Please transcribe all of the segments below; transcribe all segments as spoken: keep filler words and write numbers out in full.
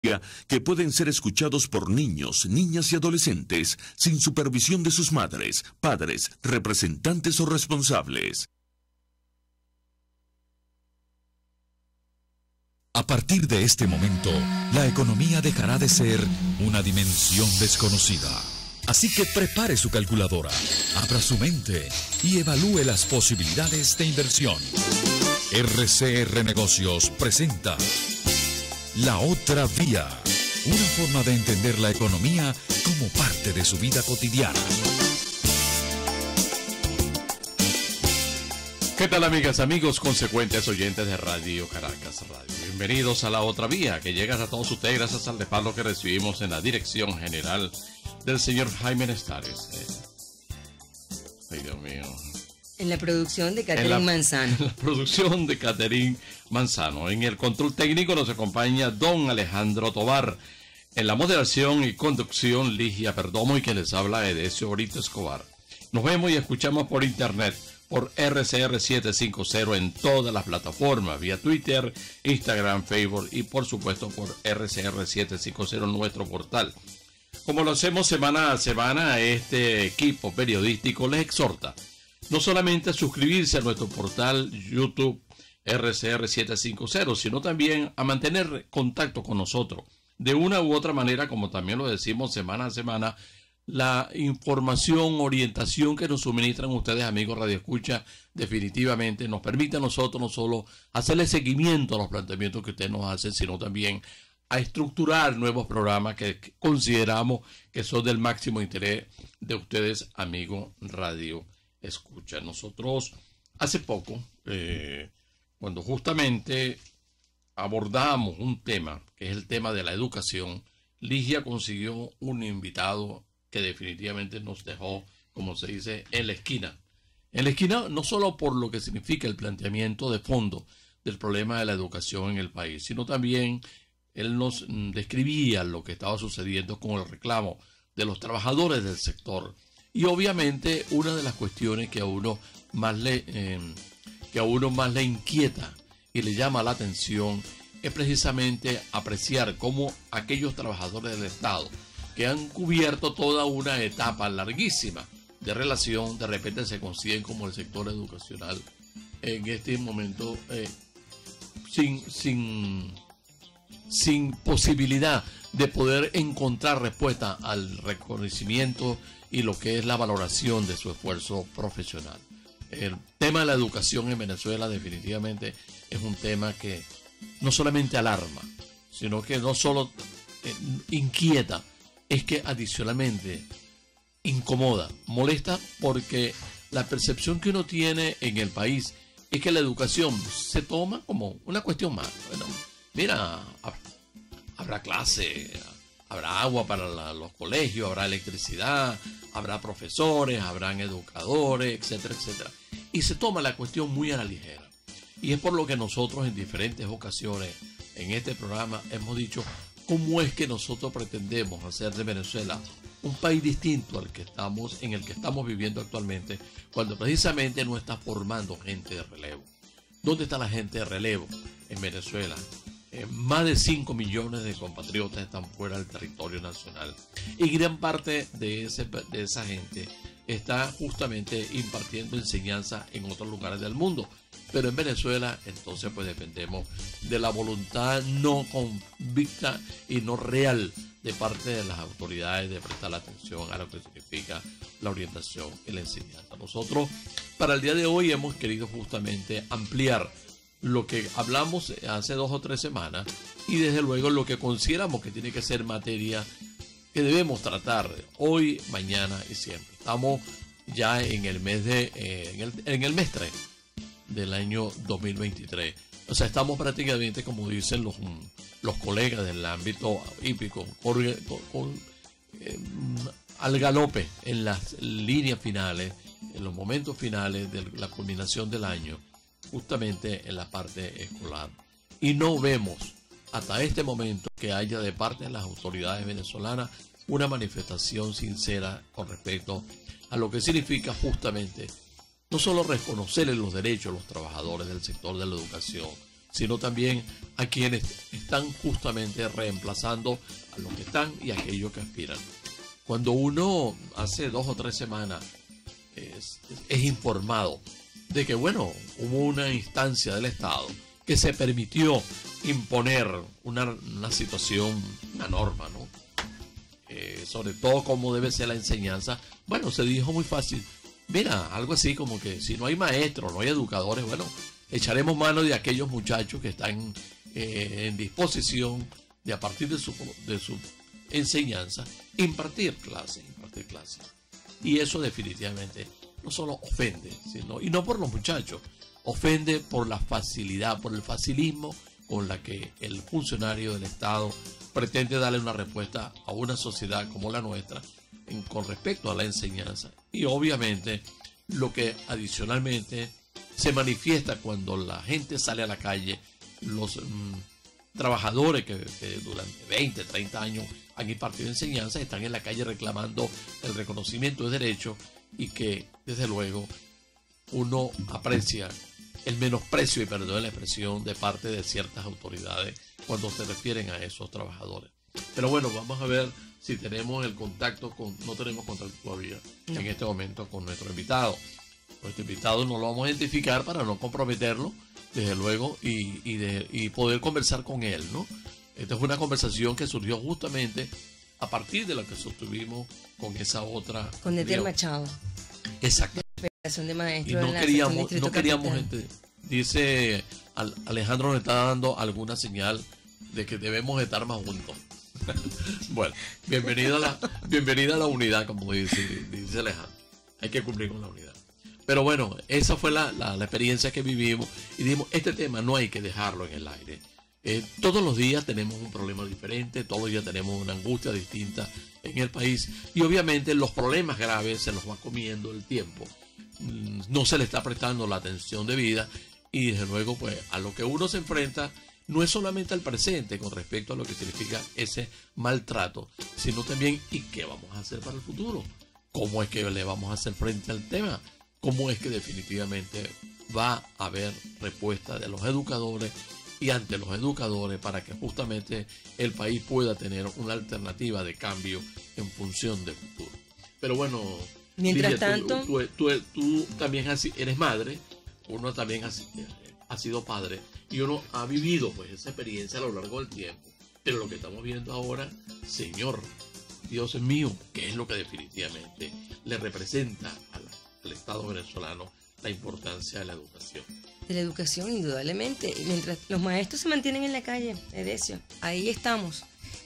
que pueden ser escuchados por niños, niñas y adolescentes sin supervisión de sus madres, padres, representantes o responsables. A partir de este momento, la economía dejará de ser una dimensión desconocida. Así que prepare su calculadora, abra su mente y evalúe las posibilidades de inversión. R C R Negocios presenta La Otra Vía, una forma de entender la economía como parte de su vida cotidiana. ¿Qué tal, amigas, amigos, consecuentes oyentes de Radio Caracas Radio? Bienvenidos a La Otra Vía, que llega a todos ustedes gracias al respaldo que recibimos en la dirección general del señor Jaime Nestares. Eh. Ay, Dios mío. En la producción de Catherine Manzano. En la producción de Catherine Manzano. En el control técnico nos acompaña don Alejandro Tobar. En la moderación y conducción, Ligia Perdomo, y quien les habla, Edesio Brito Escobar. Nos vemos y escuchamos por internet, por R C R setecientos cincuenta en todas las plataformas, vía Twitter, Instagram, Facebook y por supuesto por R C R setecientos cincuenta, nuestro portal. Como lo hacemos semana a semana, este equipo periodístico les exhorta no solamente a suscribirse a nuestro portal YouTube R C R setecientos cincuenta, sino también a mantener contacto con nosotros. De una u otra manera, como también lo decimos semana a semana, la información, orientación que nos suministran ustedes, amigos Radio Escucha, definitivamente nos permite a nosotros no solo hacerle seguimiento a los planteamientos que ustedes nos hacen, sino también a estructurar nuevos programas que consideramos que son del máximo interés de ustedes, amigos Radio Escucha. Nosotros hace poco, eh, cuando justamente abordamos un tema, que es el tema de la educación, Ligia consiguió un invitado que definitivamente nos dejó, como se dice, en la esquina. En la esquina no solo por lo que significa el planteamiento de fondo del problema de la educación en el país, sino también él nos describía lo que estaba sucediendo con el reclamo de los trabajadores del sector. Y obviamente una de las cuestiones que a uno más le, eh, que a uno más le inquieta y le llama la atención es precisamente apreciar cómo aquellos trabajadores del Estado que han cubierto toda una etapa larguísima de relación, de repente se consiguen como el sector educacional en este momento eh, sin, sin, sin posibilidad de poder encontrar respuesta al reconocimiento y lo que es la valoración de su esfuerzo profesional. El tema de la educación en Venezuela definitivamente es un tema que no solamente alarma, sino que no solo eh, inquieta, es que adicionalmente incomoda, molesta, porque la percepción que uno tiene en el país es que la educación se toma como una cuestión más. Bueno, mira, habrá clase, habrá agua para la, los colegios, habrá electricidad, habrá profesores, habrán educadores, etcétera, etcétera. Y se toma la cuestión muy a la ligera. Y es por lo que nosotros en diferentes ocasiones en este programa hemos dicho cómo es que nosotros pretendemos hacer de Venezuela un país distinto al que estamos, en el que estamos viviendo actualmente, cuando precisamente no está formando gente de relevo. ¿Dónde está la gente de relevo en Venezuela? Eh, más de cinco millones de compatriotas están fuera del territorio nacional y gran parte de, ese, de esa gente está justamente impartiendo enseñanza en otros lugares del mundo. Pero en Venezuela, entonces, pues dependemos de la voluntad no convicta y no real de parte de las autoridades de prestar atención a lo que significa la orientación y la enseñanza. Nosotros, para el día de hoy, hemos querido justamente ampliar lo que hablamos hace dos o tres semanas y, desde luego, lo que consideramos que tiene que ser materia que debemos tratar hoy, mañana y siempre. Estamos ya en el mes de eh, en, el, en el mes tres del año dos mil veintitrés. O sea, estamos prácticamente, como dicen los, los colegas del ámbito hípico, con, con, eh, al galope en las líneas finales, en los momentos finales de la culminación del año, justamente en la parte escolar. Y no vemos hasta este momento que haya de parte de las autoridades venezolanas una manifestación sincera con respecto a lo que significa justamente no solo reconocerle los derechos a los trabajadores del sector de la educación, sino también a quienes están justamente reemplazando a los que están y a aquellos que aspiran. Cuando uno hace dos o tres semanas es, es informado de que, bueno, hubo una instancia del Estado que se permitió imponer una, una situación, una norma, ¿no? Eh, sobre todo cómo debe ser la enseñanza. Bueno, se dijo muy fácil, mira, algo así como que si no hay maestros, no hay educadores, bueno, echaremos mano de aquellos muchachos que están eh, en disposición de, a partir de su, de su enseñanza, impartir clases, impartir clases. Y eso definitivamente no solo ofende, sino, y no por los muchachos, ofende por la facilidad, por el facilismo con la que el funcionario del Estado pretende darle una respuesta a una sociedad como la nuestra en, con respecto a la enseñanza. Y obviamente lo que adicionalmente se manifiesta cuando la gente sale a la calle, los mmm, trabajadores que, que durante veinte, treinta años han impartido enseñanza, están en la calle reclamando el reconocimiento de derechos, y que desde luego uno aprecia el menosprecio, y perdón la expresión, de parte de ciertas autoridades cuando se refieren a esos trabajadores. Pero bueno, vamos a ver si tenemos el contacto con, no tenemos contacto todavía no. en este momento con nuestro invitado. Nuestro invitado no lo vamos a identificar para no comprometerlo, desde luego, y, y, de, y poder conversar con él, ¿no? Esta es una conversación que surgió justamente a partir de lo que sostuvimos con esa otra... Con Eder Machado. Exacto. De maestro y no queríamos, no queríamos gente, dice Alejandro nos está dando alguna señal de que debemos estar más juntos. Bueno, bienvenido a la, bienvenida a la unidad, como dice, dice Alejandro. Hay que cumplir con la unidad. Pero bueno, esa fue la, la, la experiencia que vivimos y dijimos, este tema no hay que dejarlo en el aire. Eh, todos los días tenemos un problema diferente, todos los días tenemos una angustia distinta en el país y obviamente los problemas graves se los va comiendo el tiempo. No se le está prestando la atención debida y desde luego pues a lo que uno se enfrenta no es solamente al presente con respecto a lo que significa ese maltrato, sino también ¿y qué vamos a hacer para el futuro? ¿Cómo es que le vamos a hacer frente al tema? ¿Cómo es que definitivamente va a haber respuesta de los educadores y ante los educadores para que justamente el país pueda tener una alternativa de cambio en función del futuro? Pero bueno, mientras Lidia, tanto, tú, tú, tú, tú también has, eres madre, uno también has, ha sido padre y uno ha vivido pues esa experiencia a lo largo del tiempo. Pero lo que estamos viendo ahora, Señor, Dios mío, ¿qué es lo que definitivamente le representa al, al Estado venezolano la importancia de la educación? De la educación, indudablemente. Y mientras los maestros se mantienen en la calle, Edesio, ahí estamos,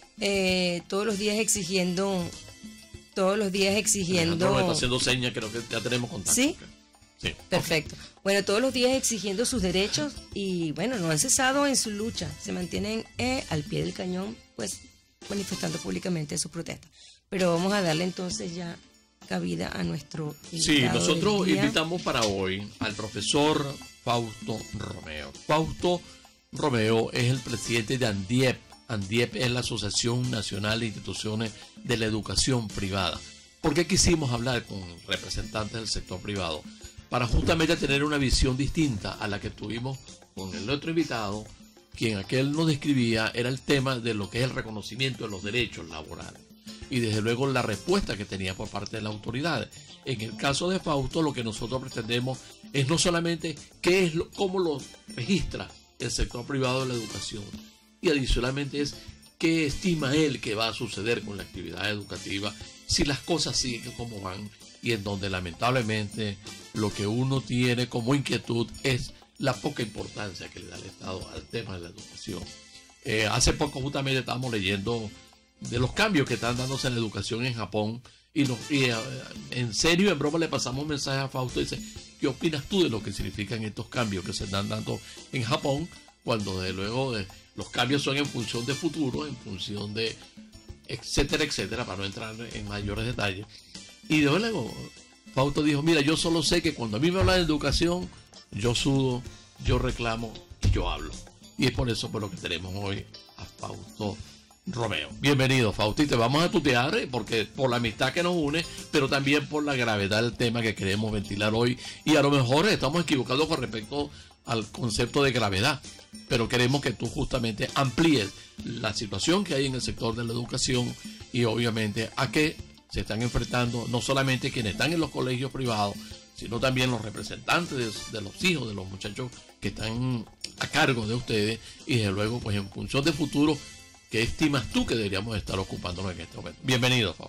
eh, todos los días exigiendo, todos los días exigiendo... Alejandro me está haciendo señas, creo que ya tenemos contacto. ¿Sí? Sí. Perfecto. Bueno, todos los días exigiendo sus derechos y bueno, no han cesado en su lucha, se mantienen eh, al pie del cañón, pues manifestando públicamente su protesta. Pero vamos a darle entonces ya cabida a nuestro invitado. Sí, nosotros del día. invitamos para hoy al profesor Fausto Romeo. Fausto Romeo es el presidente de ANDIEP. ANDIEP es la Asociación Nacional de Instituciones de la Educación Privada. ¿Por qué quisimos hablar con representantes del sector privado? Para justamente tener una visión distinta a la que tuvimos con el otro invitado, quien aquel nos describía era el tema de lo que es el reconocimiento de los derechos laborales y desde luego la respuesta que tenía por parte de las autoridades. En el caso de Fausto, lo que nosotros pretendemos es no solamente qué es lo, cómo lo registra el sector privado de la educación, y adicionalmente es qué estima él que va a suceder con la actividad educativa si las cosas siguen como van, y en donde lamentablemente lo que uno tiene como inquietud es la poca importancia que le da el Estado al tema de la educación. Eh, hace poco justamente estábamos leyendo de los cambios que están dándose en la educación en Japón y, nos, y eh, en serio, en broma le pasamos un mensaje a Fausto y dice, ¿qué opinas tú de lo que significan estos cambios que se están dando en Japón? Cuando de luego eh, los cambios son en función de futuro, en función de etcétera, etcétera, para no entrar en mayores detalles. Y de luego Fausto dijo, mira, yo solo sé que cuando a mí me hablan de educación, yo sudo, yo reclamo y yo hablo. Y es por eso por lo que tenemos hoy a Fausto Romeo. Bienvenido, Fausto, y te vamos a tutear porque por la amistad que nos une, pero también por la gravedad del tema que queremos ventilar hoy. Y a lo mejor estamos equivocados con respecto al concepto de gravedad, pero queremos que tú justamente amplíes la situación que hay en el sector de la educación y obviamente a qué se están enfrentando no solamente quienes están en los colegios privados, sino también los representantes de, de los hijos de los muchachos que están a cargo de ustedes, y desde luego pues en función de futuro, ¿qué estimas tú que deberíamos estar ocupándonos en este momento? Bienvenido, Fabio.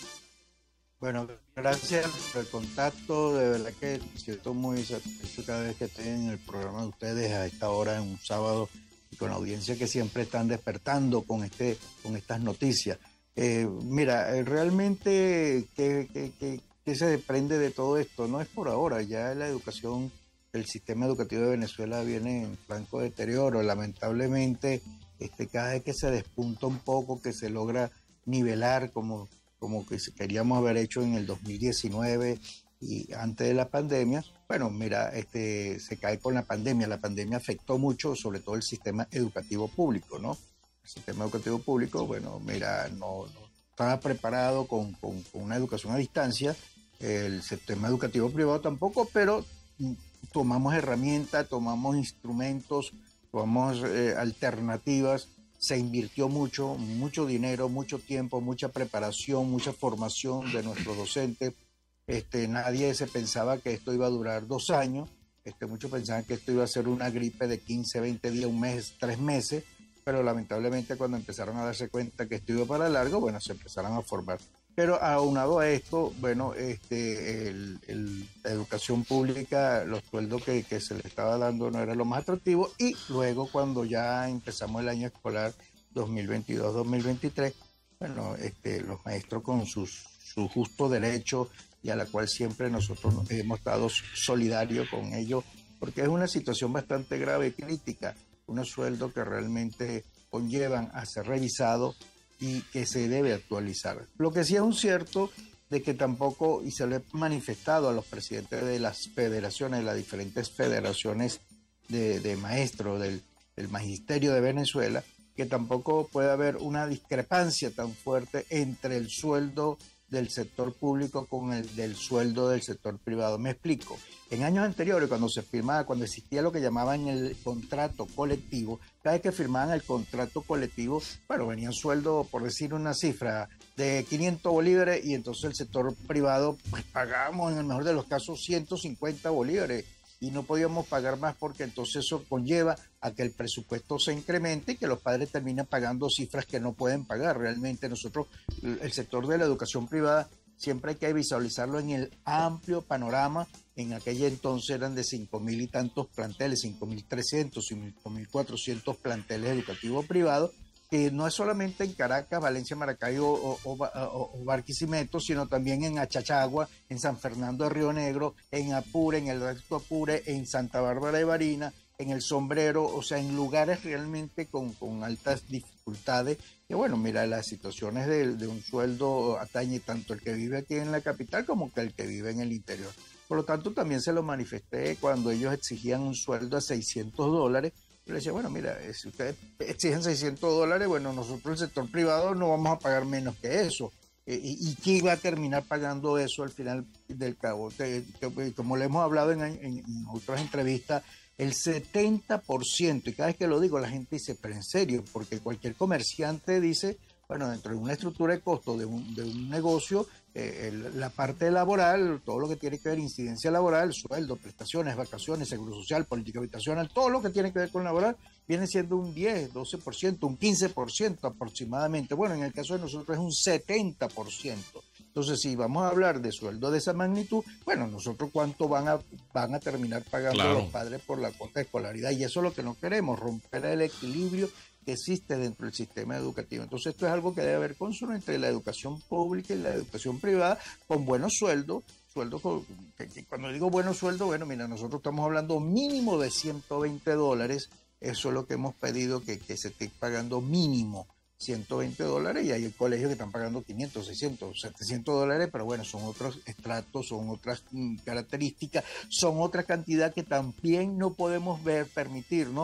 Bueno, gracias por el contacto, de verdad que me siento muy satisfecho cada vez que estoy en el programa de ustedes a esta hora en un sábado y con la audiencia que siempre están despertando con este con estas noticias. Eh, mira, eh, realmente ¿qué, qué, qué, qué se desprende de todo esto? No es por ahora, ya la educación, el sistema educativo de Venezuela viene en franco deterioro, lamentablemente este, cada vez que se despunta un poco, que se logra nivelar como como que queríamos haber hecho en el dos mil diecinueve y antes de la pandemia, bueno, mira, este, se cae con la pandemia. La pandemia afectó mucho, sobre todo el sistema educativo público, ¿no? El sistema educativo público, bueno, mira, no, no estaba preparado con, con, con una educación a distancia, el sistema educativo privado tampoco, pero tomamos herramientas, tomamos instrumentos, tomamos eh, alternativas. Se invirtió mucho, mucho dinero, mucho tiempo, mucha preparación, mucha formación de nuestros docentes. Este, nadie se pensaba que esto iba a durar dos años. Este, muchos pensaban que esto iba a ser una gripe de quince, veinte días, un mes, tres meses. Pero lamentablemente cuando empezaron a darse cuenta que esto iba para largo, bueno, se empezaron a formar. Pero aunado a esto, bueno, este, el, el, la educación pública, los sueldos que, que se le estaba dando no era lo más atractivo, y luego cuando ya empezamos el año escolar dos mil veintidós dos mil veintitrés, bueno, este, los maestros con sus, su justo derecho, y a la cual siempre nosotros hemos estado solidarios con ellos, porque es una situación bastante grave y crítica, unos sueldos que realmente conllevan a ser revisados y que se debe actualizar. Lo que sí es un cierto de que tampoco, y se lo he manifestado a los presidentes de las federaciones, de las diferentes federaciones de, de maestros del, del magisterio de Venezuela, que tampoco puede haber una discrepancia tan fuerte entre el sueldo del sector público con el del sueldo del sector privado. Me explico. En años anteriores, cuando se firmaba, cuando existía lo que llamaban el contrato colectivo, cada vez que firmaban el contrato colectivo, bueno, venía un sueldo, por decir una cifra, de quinientos bolívares, y entonces el sector privado, pues pagábamos en el mejor de los casos ciento cincuenta bolívares, y no podíamos pagar más porque entonces eso conlleva a que el presupuesto se incremente y que los padres terminen pagando cifras que no pueden pagar. Realmente nosotros, el sector de la educación privada, siempre hay que visualizarlo en el amplio panorama. En aquella entonces eran de cinco mil y tantos planteles, cinco mil trescientos, cinco mil cuatrocientos planteles educativos privados, que no es solamente en Caracas, Valencia, Maracaibo o, o, o, o Barquisimeto, sino también en Achachagua, en San Fernando de Río Negro, en Apure, en el Recto Apure, en Santa Bárbara de Barinas, en El Sombrero, o sea, en lugares realmente con, con altas dificultades. Y bueno, mira, las situaciones de, de un sueldo atañe tanto el que vive aquí en la capital como que el que vive en el interior. Por lo tanto, también se lo manifesté cuando ellos exigían un sueldo de seiscientos dólares. Yo le decía, bueno, mira, si ustedes exigen seiscientos dólares, bueno, nosotros el sector privado no vamos a pagar menos que eso. ¿Y, y quién va a terminar pagando eso al final del cabo? Te, te, como le hemos hablado en, en, en otras entrevistas, el setenta por ciento, y cada vez que lo digo la gente dice, pero en serio, porque cualquier comerciante dice, bueno, dentro de una estructura de costo de un, de un negocio, eh, el, la parte laboral, todo lo que tiene que ver incidencia laboral, sueldo, prestaciones, vacaciones, seguro social, política habitacional, todo lo que tiene que ver con laboral, viene siendo un diez, doce por ciento, un quince por ciento aproximadamente. Bueno, en el caso de nosotros es un setenta por ciento. Entonces, si vamos a hablar de sueldo de esa magnitud, bueno, nosotros cuánto van a, van a terminar pagando claro. los padres por la cuota de escolaridad, y eso es lo que no queremos, romper el equilibrio que existe dentro del sistema educativo. Entonces, esto es algo que debe haber consumo entre la educación pública y la educación privada, con buenos sueldos, sueldos con, que, que cuando digo buenos sueldos, bueno, mira, nosotros estamos hablando mínimo de ciento veinte dólares, eso es lo que hemos pedido, que, que se esté pagando mínimo ciento veinte dólares, y hay colegios que están pagando quinientos, seiscientos, setecientos dólares, pero bueno, son otros estratos, son otras mm, características, son otra cantidad que también no podemos ver, permitirnos,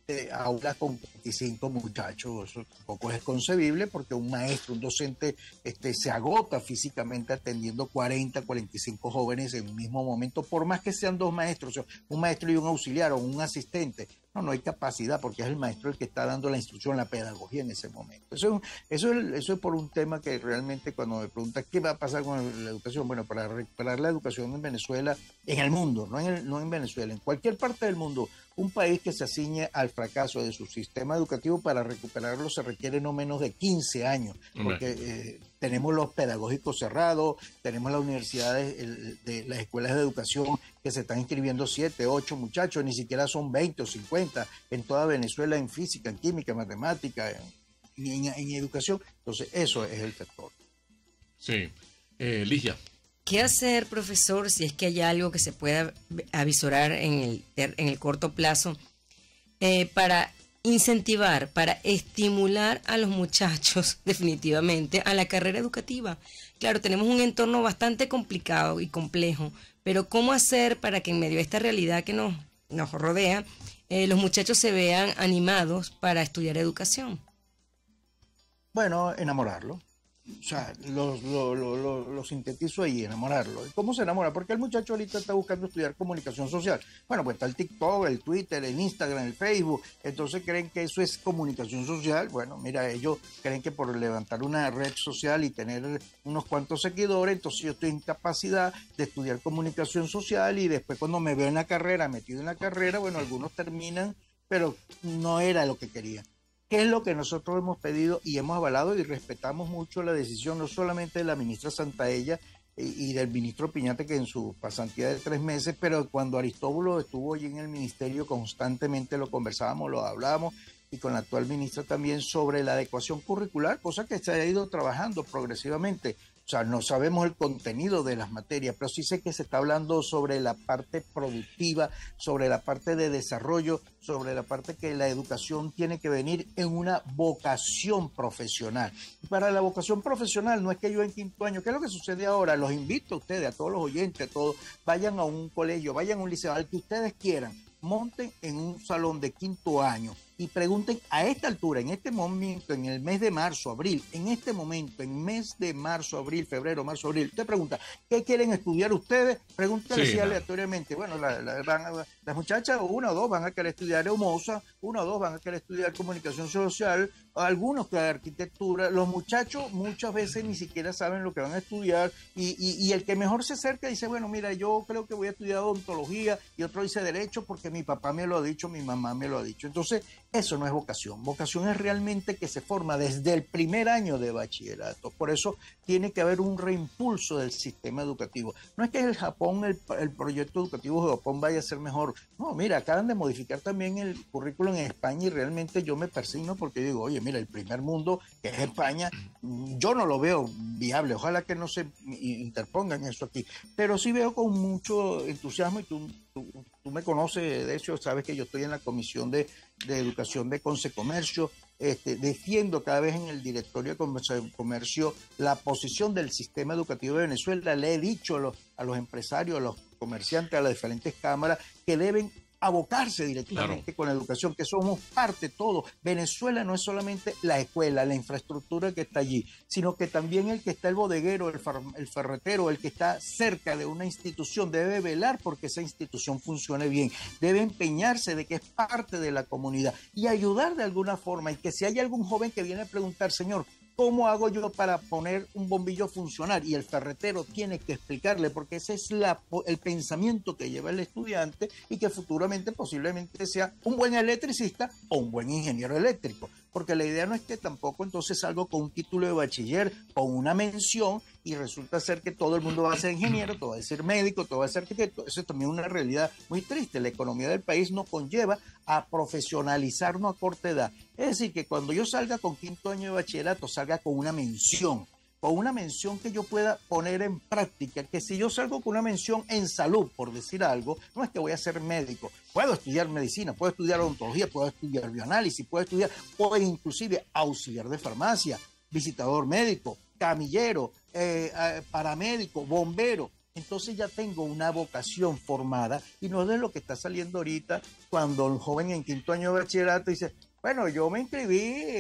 de aulas con veinticinco muchachos. Eso tampoco es concebible porque un maestro, un docente, este, se agota físicamente atendiendo cuarenta, cuarenta y cinco jóvenes en un mismo momento, por más que sean dos maestros, o sea, un maestro y un auxiliar o un asistente. No, no hay capacidad porque es el maestro el que está dando la instrucción, la pedagogía en ese momento. Eso, eso, es, eso es por un tema que realmente cuando me preguntas qué va a pasar con la educación, bueno, para recuperar la educación en Venezuela, en el mundo, no en, el, no en Venezuela, en cualquier parte del mundo, un país que se aciñe al fracaso de su sistema educativo, para recuperarlo se requiere no menos de quince años, porque eh, tenemos los pedagógicos cerrados, tenemos las universidades, el, de, las escuelas de educación que se están inscribiendo siete, ocho muchachos, ni siquiera son veinte o cincuenta en toda Venezuela en física, en química, en matemática, en, en, en educación. Entonces eso es el factor. Sí. Eh, Ligia. ¿Qué hacer, profesor, si es que hay algo que se pueda avisorar en el, en el corto plazo eh, para incentivar, para estimular a los muchachos definitivamente a la carrera educativa? Claro, tenemos un entorno bastante complicado y complejo, pero ¿cómo hacer para que en medio de esta realidad que nos, nos rodea, eh, los muchachos se vean animados para estudiar educación? Bueno, enamorarlo. O sea, lo, lo, lo, lo, lo sintetizo ahí, enamorarlo. ¿Cómo se enamora? Porque el muchacho ahorita está buscando estudiar comunicación social. Bueno, pues está el TikTok, el Twitter, el Instagram, el Facebook. Entonces creen que eso es comunicación social. Bueno, mira, ellos creen que por levantar una red social y tener unos cuantos seguidores, entonces yo estoy en capacidad de estudiar comunicación social, y después cuando me veo en la carrera, metido en la carrera, bueno, algunos terminan, pero no era lo que querían. ¿Qué es lo que nosotros hemos pedido y hemos avalado, y respetamos mucho la decisión no solamente de la ministra Santaella y, y del ministro Piñate, que en su pasantía de tres meses, pero cuando Aristóbulo estuvo allí en el ministerio constantemente lo conversábamos, lo hablábamos, y con la actual ministra también, sobre la adecuación curricular, cosa que se ha ido trabajando progresivamente. O sea, no sabemos el contenido de las materias, pero sí sé que se está hablando sobre la parte productiva, sobre la parte de desarrollo, sobre la parte que la educación tiene que venir en una vocación profesional. Y para la vocación profesional no es que yo en quinto año, ¿qué es lo que sucede ahora? Los invito a ustedes, a todos los oyentes, a todos, vayan a un colegio, vayan a un liceo, al que ustedes quieran, monten en un salón de quinto año y pregunten a esta altura, en este momento, en el mes de marzo, abril, en este momento, en mes de marzo, abril, febrero, marzo, abril, usted pregunta, ¿qué quieren estudiar ustedes? Pregúntale sí, aleatoriamente. Bueno, la, la, van a, las muchachas, una o dos van a querer estudiar Eumosa, una o dos van a querer estudiar comunicación social, algunos que arquitectura. Los muchachos muchas veces ni siquiera saben lo que van a estudiar, y, y, y el que mejor se acerca dice, bueno, mira, yo creo que voy a estudiar odontología, y otro dice derecho porque mi papá me lo ha dicho, mi mamá me lo ha dicho. Entonces, eso no es vocación. Vocación es realmente que se forma desde el primer año de bachillerato. Por eso tiene que haber un reimpulso del sistema educativo. No es que el Japón, el, el proyecto educativo de Japón vaya a ser mejor. No, mira, acaban de modificar también el currículum en España, y realmente yo me persigno porque digo, oye, mira, el primer mundo, que es España, yo no lo veo viable. Ojalá que no se interpongan eso aquí. Pero sí veo con mucho entusiasmo, y tú, tú, tú me conoces, de hecho, sabes que yo estoy en la comisión de, de educación de Consecomercio. Este, defiendo cada vez en el directorio de comercio la posición del sistema educativo de Venezuela. Le he dicho a los, a los empresarios, a los comerciantes, a las diferentes cámaras, que deben abocarse directamente claro. con la educación, que somos parte todo. Venezuela no es solamente la escuela, la infraestructura que está allí, sino que también el que está el bodeguero, el, el ferretero, el que está cerca de una institución, debe velar porque esa institución funcione bien, debe empeñarse de que es parte de la comunidad y ayudar de alguna forma, y que si hay algún joven que viene a preguntar, señor, ¿cómo hago yo para poner un bombillo a funcionar? Y el ferretero tiene que explicarle, porque ese es la, el pensamiento que lleva el estudiante, y que futuramente posiblemente sea un buen electricista o un buen ingeniero eléctrico. Porque la idea no es que tampoco entonces salgo con un título de bachiller, con una mención, y resulta ser que todo el mundo va a ser ingeniero, todo va a ser médico, todo va a ser arquitecto. Eso es también una realidad muy triste. La economía del país nos conlleva a profesionalizarnos a corta edad. Es decir, que cuando yo salga con quinto año de bachillerato, salga con una mención, con una mención que yo pueda poner en práctica, que si yo salgo con una mención en salud, por decir algo, no es que voy a ser médico, puedo estudiar medicina, puedo estudiar odontología, puedo estudiar bioanálisis, puedo estudiar, puedo inclusive auxiliar de farmacia, visitador médico, camillero, eh, eh, paramédico, bombero. entonces ya tengo una vocación formada y no es de lo que está saliendo ahorita cuando el joven en quinto año de bachillerato dice, bueno, yo me inscribí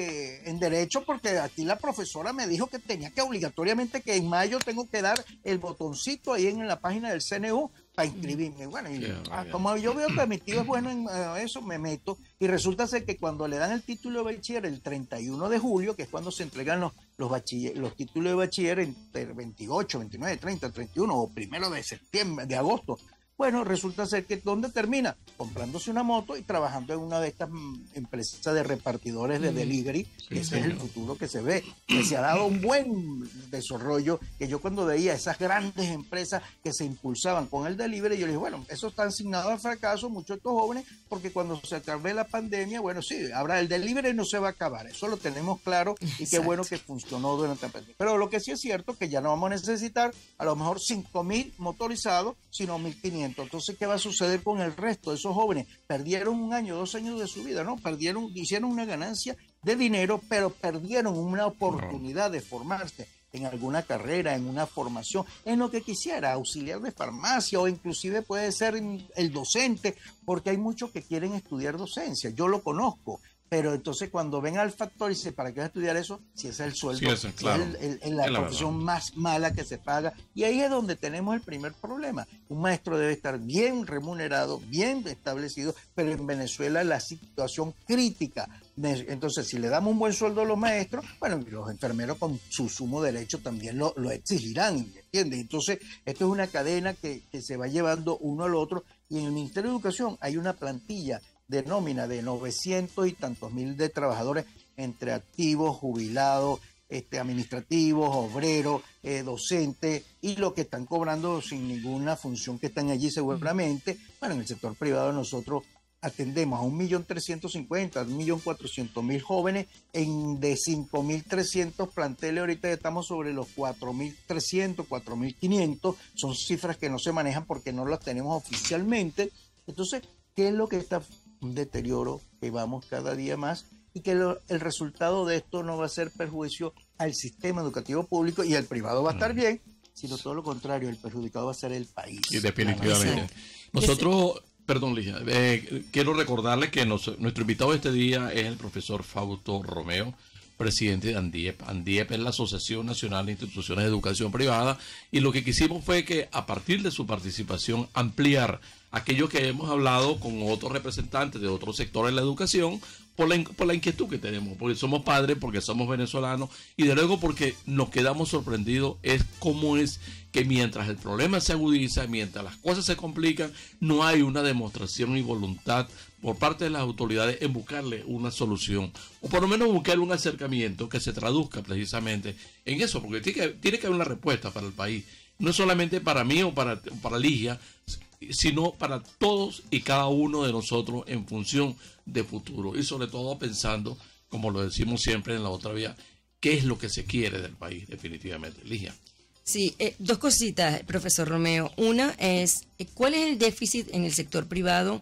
en Derecho porque aquí la profesora me dijo que tenía que obligatoriamente que en mayo tengo que dar el botoncito ahí en la página del C N U para inscribirme. Bueno, y, yeah, ah, yeah. como yo veo que mi tío es bueno en uh, eso, me meto. Y resulta ser que cuando le dan el título de bachiller el treinta y uno de julio, que es cuando se entregan los, los, bachiller, los títulos de bachiller entre veintiocho, veintinueve, treinta, treinta y uno o primero de septiembre, de agosto, bueno, resulta ser que ¿dónde termina? Comprándose una moto y trabajando en una de estas empresas de repartidores de delivery, que ese es el futuro que se ve, que se ha dado un buen desarrollo, que yo cuando veía esas grandes empresas que se impulsaban con el delivery, yo le dije, bueno, eso está asignado al fracaso, muchos de estos jóvenes, porque cuando se acabe la pandemia, bueno, sí, ahora el delivery no se va a acabar, eso lo tenemos claro, y Exacto. qué bueno que funcionó durante la pandemia. Pero lo que sí es cierto es que ya no vamos a necesitar a lo mejor cinco mil motorizados, sino mil quinientos. Entonces, ¿qué va a suceder con el resto de esos jóvenes? Perdieron un año, dos años de su vida, ¿no? Perdieron, hicieron una ganancia de dinero, pero perdieron una oportunidad de formarse en alguna carrera, en una formación, en lo que quisiera, auxiliar de farmacia o inclusive puede ser el docente, porque hay muchos que quieren estudiar docencia, yo lo conozco. Pero entonces cuando ven al factor y dice, ¿para qué vas a estudiar eso? Si es el sueldo, sí, eso, claro. si es el, el, el, la es profesión la más mala que se paga. Y ahí es donde tenemos el primer problema. Un maestro debe estar bien remunerado, bien establecido, pero en Venezuela la situación crítica. Entonces, si le damos un buen sueldo a los maestros, bueno, los enfermeros con su sumo derecho también lo, lo exigirán, ¿entiendes? Entonces, esto es una cadena que, que se va llevando uno al otro. Y en el Ministerio de Educación hay una plantilla de nómina de novecientos y tantos mil de trabajadores entre activos, jubilados, este, administrativos, obreros, eh, docentes y los que están cobrando sin ninguna función que están allí seguramente. Bueno, en el sector privado nosotros atendemos a un millón trescientos cincuenta, un millón cuatrocientos mil jóvenes en de cinco mil trescientos planteles, ahorita estamos sobre los cuatro mil trescientos, cuatro mil quinientos, son cifras que no se manejan porque no las tenemos oficialmente. Entonces, ¿qué es lo que está? Un deterioro que vamos cada día más y que lo, el resultado de esto no va a ser perjuicio al sistema educativo público y el privado va a estar bien, sino todo lo contrario, el perjudicado va a ser el país. Y definitivamente. Nosotros, perdón Ligia, eh, quiero recordarle que nos, nuestro invitado de este día es el profesor Fausto Romeo, presidente de ANDIEP. ANDIEP es la Asociación Nacional de Instituciones de Educación Privada y lo que quisimos fue que a partir de su participación ampliar aquello que hemos hablado con otros representantes de otros sectores de la educación por la, por la inquietud que tenemos, porque somos padres, porque somos venezolanos y de luego porque nos quedamos sorprendidos es cómo es que mientras el problema se agudiza, mientras las cosas se complican, no hay una demostración y voluntad por parte de las autoridades en buscarle una solución o por lo menos buscarle un acercamiento que se traduzca precisamente en eso, porque tiene que, tiene que haber una respuesta para el país, no solamente para mí o para, para Ligia, sino para todos y cada uno de nosotros en función de futuro y sobre todo pensando, como lo decimos siempre en la otra vía, qué es lo que se quiere del país definitivamente. Ligia. Sí, eh, dos cositas, profesor Romeo. Una es, ¿cuál es el déficit en el sector privado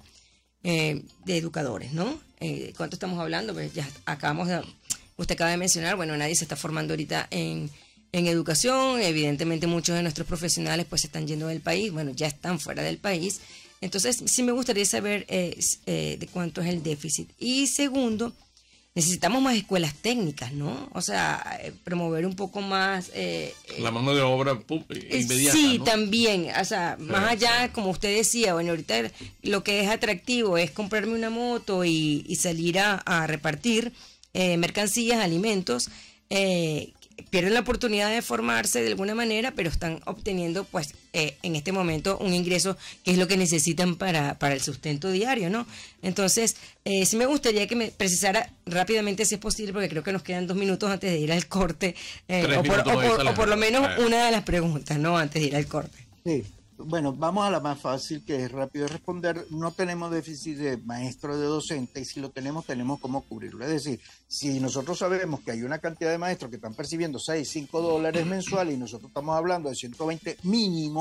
eh, de educadores, no? Eh, ¿Cuánto estamos hablando? Pues ya acabamos de, usted acaba de mencionar, bueno, nadie se está formando ahorita en En educación, evidentemente muchos de nuestros profesionales pues se están yendo del país, bueno, ya están fuera del país. Entonces, sí me gustaría saber eh, eh, de cuánto es el déficit. Y segundo, necesitamos más escuelas técnicas, ¿no? O sea, eh, promover un poco más... Eh, la mano de obra inmediata, Sí, ¿no? También, o sea, sí, más allá, sí. Como usted decía, bueno, ahorita lo que es atractivo es comprarme una moto y, y salir a, a repartir eh, mercancías, alimentos, eh, pierden la oportunidad de formarse de alguna manera, pero están obteniendo, pues, eh, en este momento un ingreso que es lo que necesitan para, para el sustento diario, ¿no? Entonces, eh, sí me gustaría que me precisara rápidamente, si es posible, porque creo que nos quedan dos minutos antes de ir al corte, eh, o, por, o, por, o por lo menos una de las preguntas, ¿no? Antes de ir al corte. Sí. Bueno, vamos a la más fácil, que es rápido de responder. No tenemos déficit de maestros, de docentes, y si lo tenemos, tenemos cómo cubrirlo. Es decir, si nosotros sabemos que hay una cantidad de maestros que están percibiendo seis, cinco dólares mensuales y nosotros estamos hablando de ciento veinte mínimo,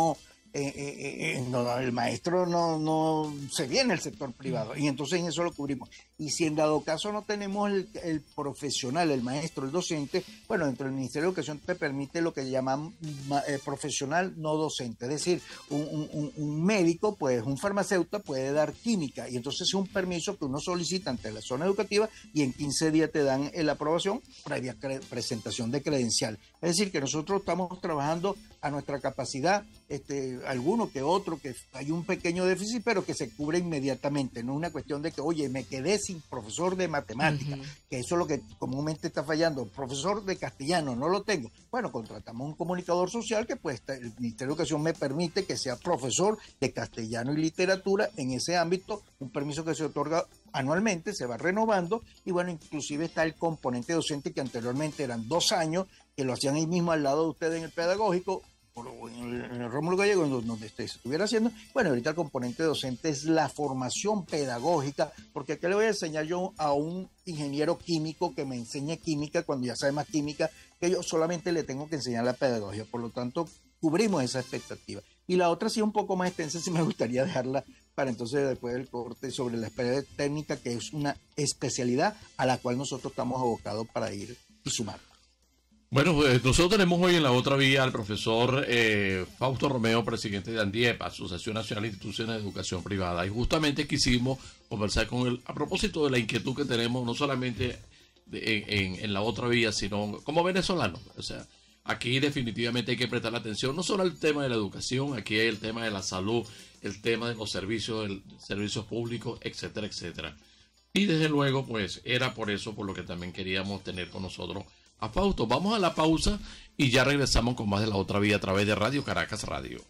eh, eh, eh, no, el maestro no, no se viene el sector privado y entonces en eso lo cubrimos. Y si en dado caso no tenemos el, el profesional, el maestro, el docente, bueno, dentro del Ministerio de Educación te permite lo que llaman eh, profesional no docente, es decir, un, un, un médico, pues un farmacéutico puede dar química y entonces es un permiso que uno solicita ante la zona educativa y en quince días te dan la aprobación previa presentación de credencial. Es decir, que nosotros estamos trabajando a nuestra capacidad, este, alguno que otro, que hay un pequeño déficit, pero que se cubre inmediatamente. No es una cuestión de que, oye, me quedé sin profesor de matemática, uh-huh. que eso es lo que comúnmente está fallando. Profesor de castellano, no lo tengo. Bueno, contratamos un comunicador social que pues el Ministerio de Educación me permite que sea profesor de castellano y literatura en ese ámbito, un permiso que se otorga anualmente, se va renovando y bueno, inclusive está el componente docente que anteriormente eran dos años, que lo hacían ahí mismo al lado de ustedes en el pedagógico, en el Rómulo Gallego, donde se estuviera haciendo. Bueno, ahorita el componente docente es la formación pedagógica, porque ¿qué le voy a enseñar yo a un ingeniero químico que me enseñe química cuando ya sabe más química que yo? Solamente le tengo que enseñar la pedagogía, por lo tanto cubrimos esa expectativa. Y la otra sí un poco más extensa, sí me gustaría dejarla para entonces después del corte, sobre la especialidad técnica, que es una especialidad a la cual nosotros estamos abocados para ir y sumar. Bueno, pues nosotros tenemos hoy en la otra vía al profesor eh, Fausto Romeo, presidente de ANDIEP, Asociación Nacional de Instituciones de Educación Privada. Y justamente quisimos conversar con él a propósito de la inquietud que tenemos, no solamente de, en, en la otra vía, sino como venezolanos. O sea, aquí definitivamente hay que prestar atención, no solo al tema de la educación, aquí hay el tema de la salud, el tema de los servicios, el, servicios públicos, etcétera, etcétera. Y desde luego, pues, era por eso por lo que también queríamos tener con nosotros a Fausto. Vamos a la pausa y ya regresamos con más de la otra vía a través de Radio Caracas Radio.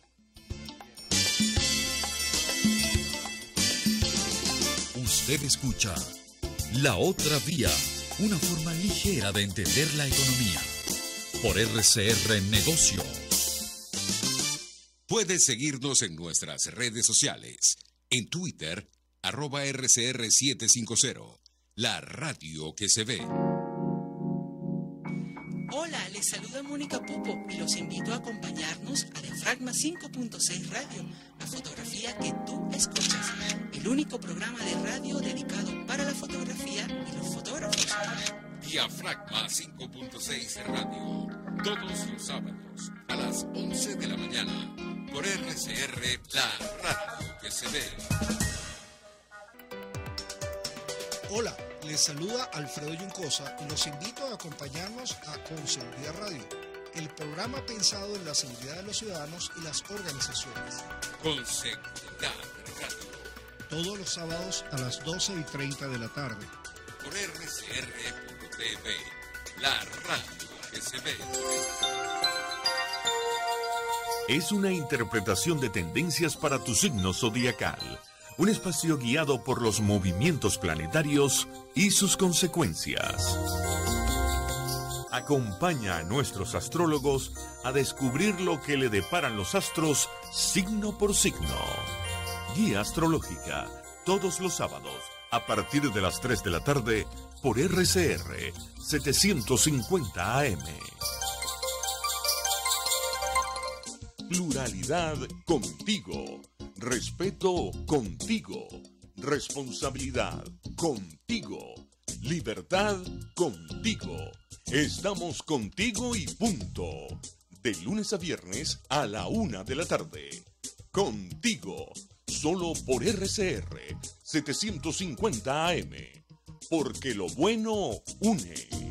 Usted escucha La Otra Vía, una forma ligera de entender la economía. Por R C R Negocios. Puedes seguirnos en nuestras redes sociales. En Twitter, arroba R C R setecientos cincuenta, la radio que se ve. Hola, les saluda Mónica Pupo y los invito a acompañarnos a Diafragma cinco punto seis Radio, la fotografía que tú escuchas, el único programa de radio dedicado para la fotografía y los fotógrafos. Diafragma cinco punto seis Radio, todos los sábados a las once de la mañana, por R C R, la radio que se ve. Hola, les saluda Alfredo Yuncosa y los invito a acompañarnos a Con Seguridad Radio, el programa pensado en la seguridad de los ciudadanos y las organizaciones. Con Seguridad Radio. Todos los sábados a las doce y treinta de la tarde. Por R C R punto T V, la radio que se ve. Es una interpretación de tendencias para tu signo zodiacal. Un espacio guiado por los movimientos planetarios y sus consecuencias. Acompaña a nuestros astrólogos a descubrir lo que le deparan los astros signo por signo. Guía astrológica, todos los sábados, a partir de las tres de la tarde, por R C R setecientos cincuenta A M. Pluralidad contigo. Respeto contigo. Responsabilidad contigo. Libertad contigo. Estamos contigo y punto. De lunes a viernes a la una de la tarde. Contigo. Solo por R C R setecientos cincuenta A M. Porque lo bueno une.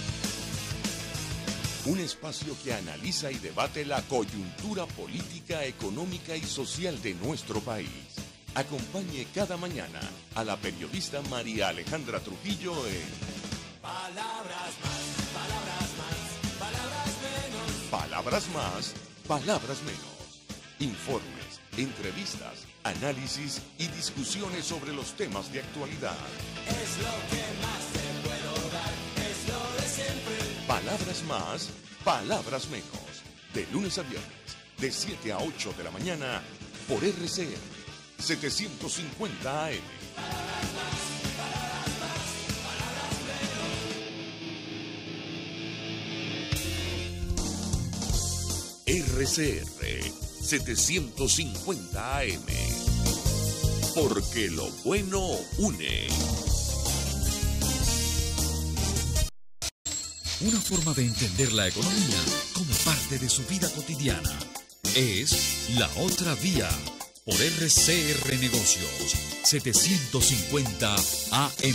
Un espacio que analiza y debate la coyuntura política, económica y social de nuestro país. Acompañe cada mañana a la periodista María Alejandra Trujillo en Palabras más, palabras más, palabras menos. Palabras más, palabras menos. Informes, entrevistas, análisis y discusiones sobre los temas de actualidad. Es lo que más te puedo dar, es lo de siempre. Palabras más, palabras menos. De lunes a viernes, de siete a ocho de la mañana, por R C R setecientos cincuenta A M. Palabras más, palabras más, palabras menos. R C R, setecientos cincuenta A M. Porque lo bueno une. Una forma de entender la economía como parte de su vida cotidiana es La Otra Vía por R C R Negocios setecientos cincuenta A M.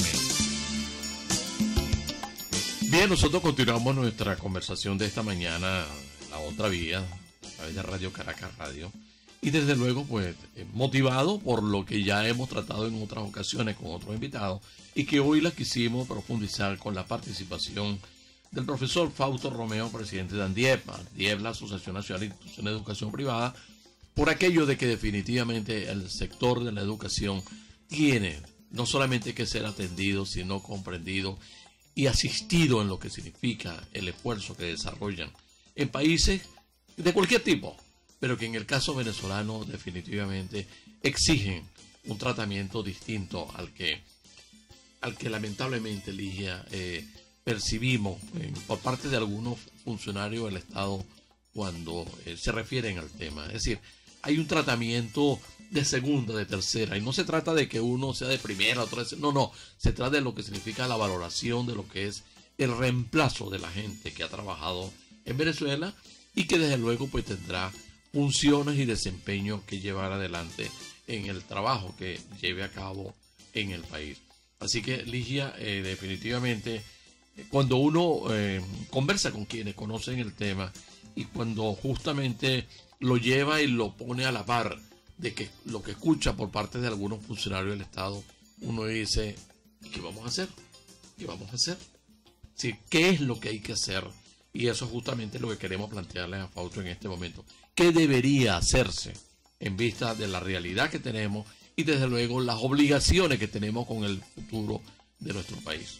Bien, nosotros continuamos nuestra conversación de esta mañana, La Otra Vía, a través de Radio Caracas Radio. Y desde luego, pues, motivado por lo que ya hemos tratado en otras ocasiones con otros invitados y que hoy la quisimos profundizar con la participación del profesor Fausto Romeo, presidente de ANDIEP, ANDIEP, la Asociación Nacional de Instituciones de Educación Privada, por aquello de que definitivamente el sector de la educación tiene no solamente que ser atendido, sino comprendido y asistido en lo que significa el esfuerzo que desarrollan en países de cualquier tipo, pero que en el caso venezolano definitivamente exigen un tratamiento distinto al que, al que lamentablemente, Ligia, eh, percibimos eh, por parte de algunos funcionarios del Estado cuando eh, se refieren al tema. Es decir, hay un tratamiento de segunda, de tercera, y no se trata de que uno sea de primera, otro de... No, no, se trata de lo que significa la valoración de lo que es el reemplazo de la gente que ha trabajado en Venezuela y que desde luego pues tendrá funciones y desempeño que llevar adelante en el trabajo que lleve a cabo en el país. Así que, Ligia, eh, definitivamente, cuando uno eh, conversa con quienes conocen el tema y cuando justamente lo lleva y lo pone a la par de que lo que escucha por parte de algunos funcionarios del Estado, uno dice, ¿qué vamos a hacer? ¿Qué vamos a hacer? Sí, ¿qué es lo que hay que hacer? Y eso es justamente lo que queremos plantearles a Fausto en este momento. ¿Qué debería hacerse en vista de la realidad que tenemos y desde luego las obligaciones que tenemos con el futuro de nuestro país?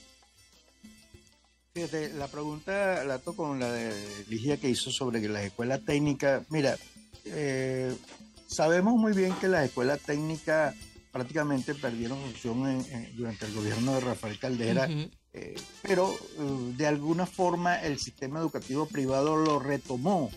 Fíjate, la pregunta la toco con la de Ligia que hizo sobre las escuelas técnicas. Mira, eh, sabemos muy bien que las escuelas técnicas prácticamente perdieron función en, en, durante el gobierno de Rafael Caldera, uh-huh. eh, pero uh, de alguna forma el sistema educativo privado lo retomó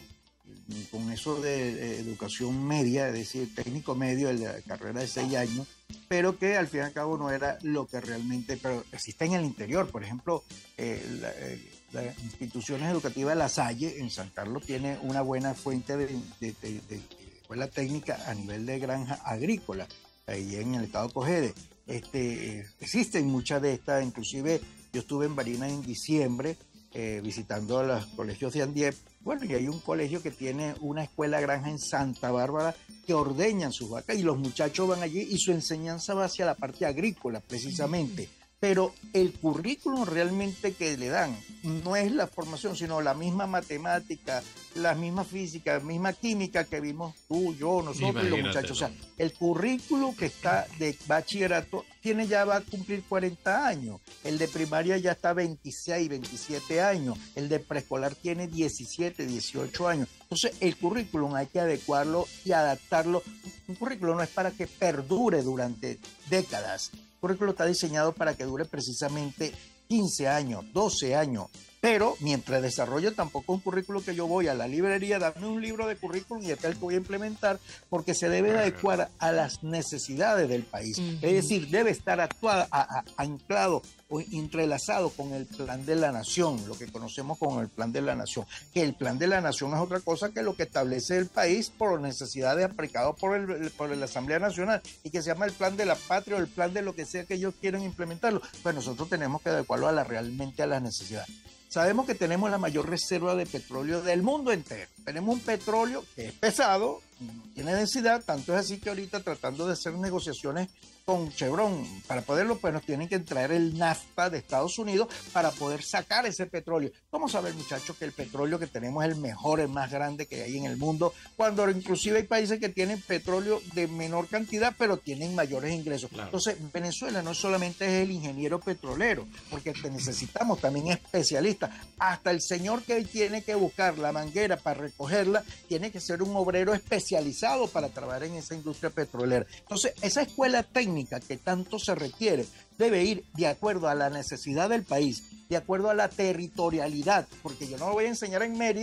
con eso de, de educación media, es decir, técnico medio de la carrera de seis años, pero que al fin y al cabo no era lo que realmente, pero existe en el interior. Por ejemplo, eh, la, eh, las instituciones educativas La Salle en San Carlos tiene una buena fuente de, de, de, de escuela técnica a nivel de granja agrícola, ahí en el estado Cogede. Este, existen muchas de estas, inclusive yo estuve en Barinas en diciembre eh, visitando a los colegios de ANDIEP. Bueno, y hay un colegio que tiene una escuela granja en Santa Bárbara que ordeñan sus vacas y los muchachos van allí y su enseñanza va hacia la parte agrícola precisamente. Pero el currículum realmente que le dan no es la formación, sino la misma matemática, la misma física, la misma química que vimos tú, yo, nosotros y los muchachos. O sea, el currículum que está de bachillerato tiene ya va a cumplir cuarenta años. El de primaria ya está veintiséis, veintisiete años. El de preescolar tiene diecisiete, dieciocho años. Entonces, el currículum hay que adecuarlo y adaptarlo. Un currículum no es para que perdure durante décadas. El currículo está diseñado para que dure precisamente quince años, doce años, pero mientras desarrollo tampoco un currículo que yo voy a la librería, dame un libro de currículum y este es el que voy a implementar, porque se debe adecuar a las necesidades del país. Uh-huh. Es decir, debe estar actuada, a, a, anclado o entrelazado con el plan de la nación, lo que conocemos como el plan de la nación, que el plan de la nación es otra cosa que lo que establece el país por necesidades aplicadas por, el, por la Asamblea Nacional y que se llama el plan de la patria o el plan de lo que sea que ellos quieran implementarlo. Pues nosotros tenemos que adecuarlo a la, realmente a las necesidades. Sabemos que tenemos la mayor reserva de petróleo del mundo entero. Tenemos un petróleo que es pesado, tiene densidad, tanto es así que ahorita tratando de hacer negociaciones con Chevron, para poderlo, pues nos tienen que traer el nafta de Estados Unidos para poder sacar ese petróleo. ¿Cómo saber, muchachos, que el petróleo que tenemos es el mejor, el más grande que hay en el mundo? Cuando inclusive hay países que tienen petróleo de menor cantidad, pero tienen mayores ingresos. Claro. Entonces, Venezuela no solamente es el ingeniero petrolero, porque necesitamos también especialistas. Hasta el señor que tiene que buscar la manguera para recogerla, tiene que ser un obrero especializado para trabajar en esa industria petrolera. Entonces, esa escuela técnica que tanto se requiere debe ir de acuerdo a la necesidad del país, de acuerdo a la territorialidad, porque yo no voy a enseñar en Mérida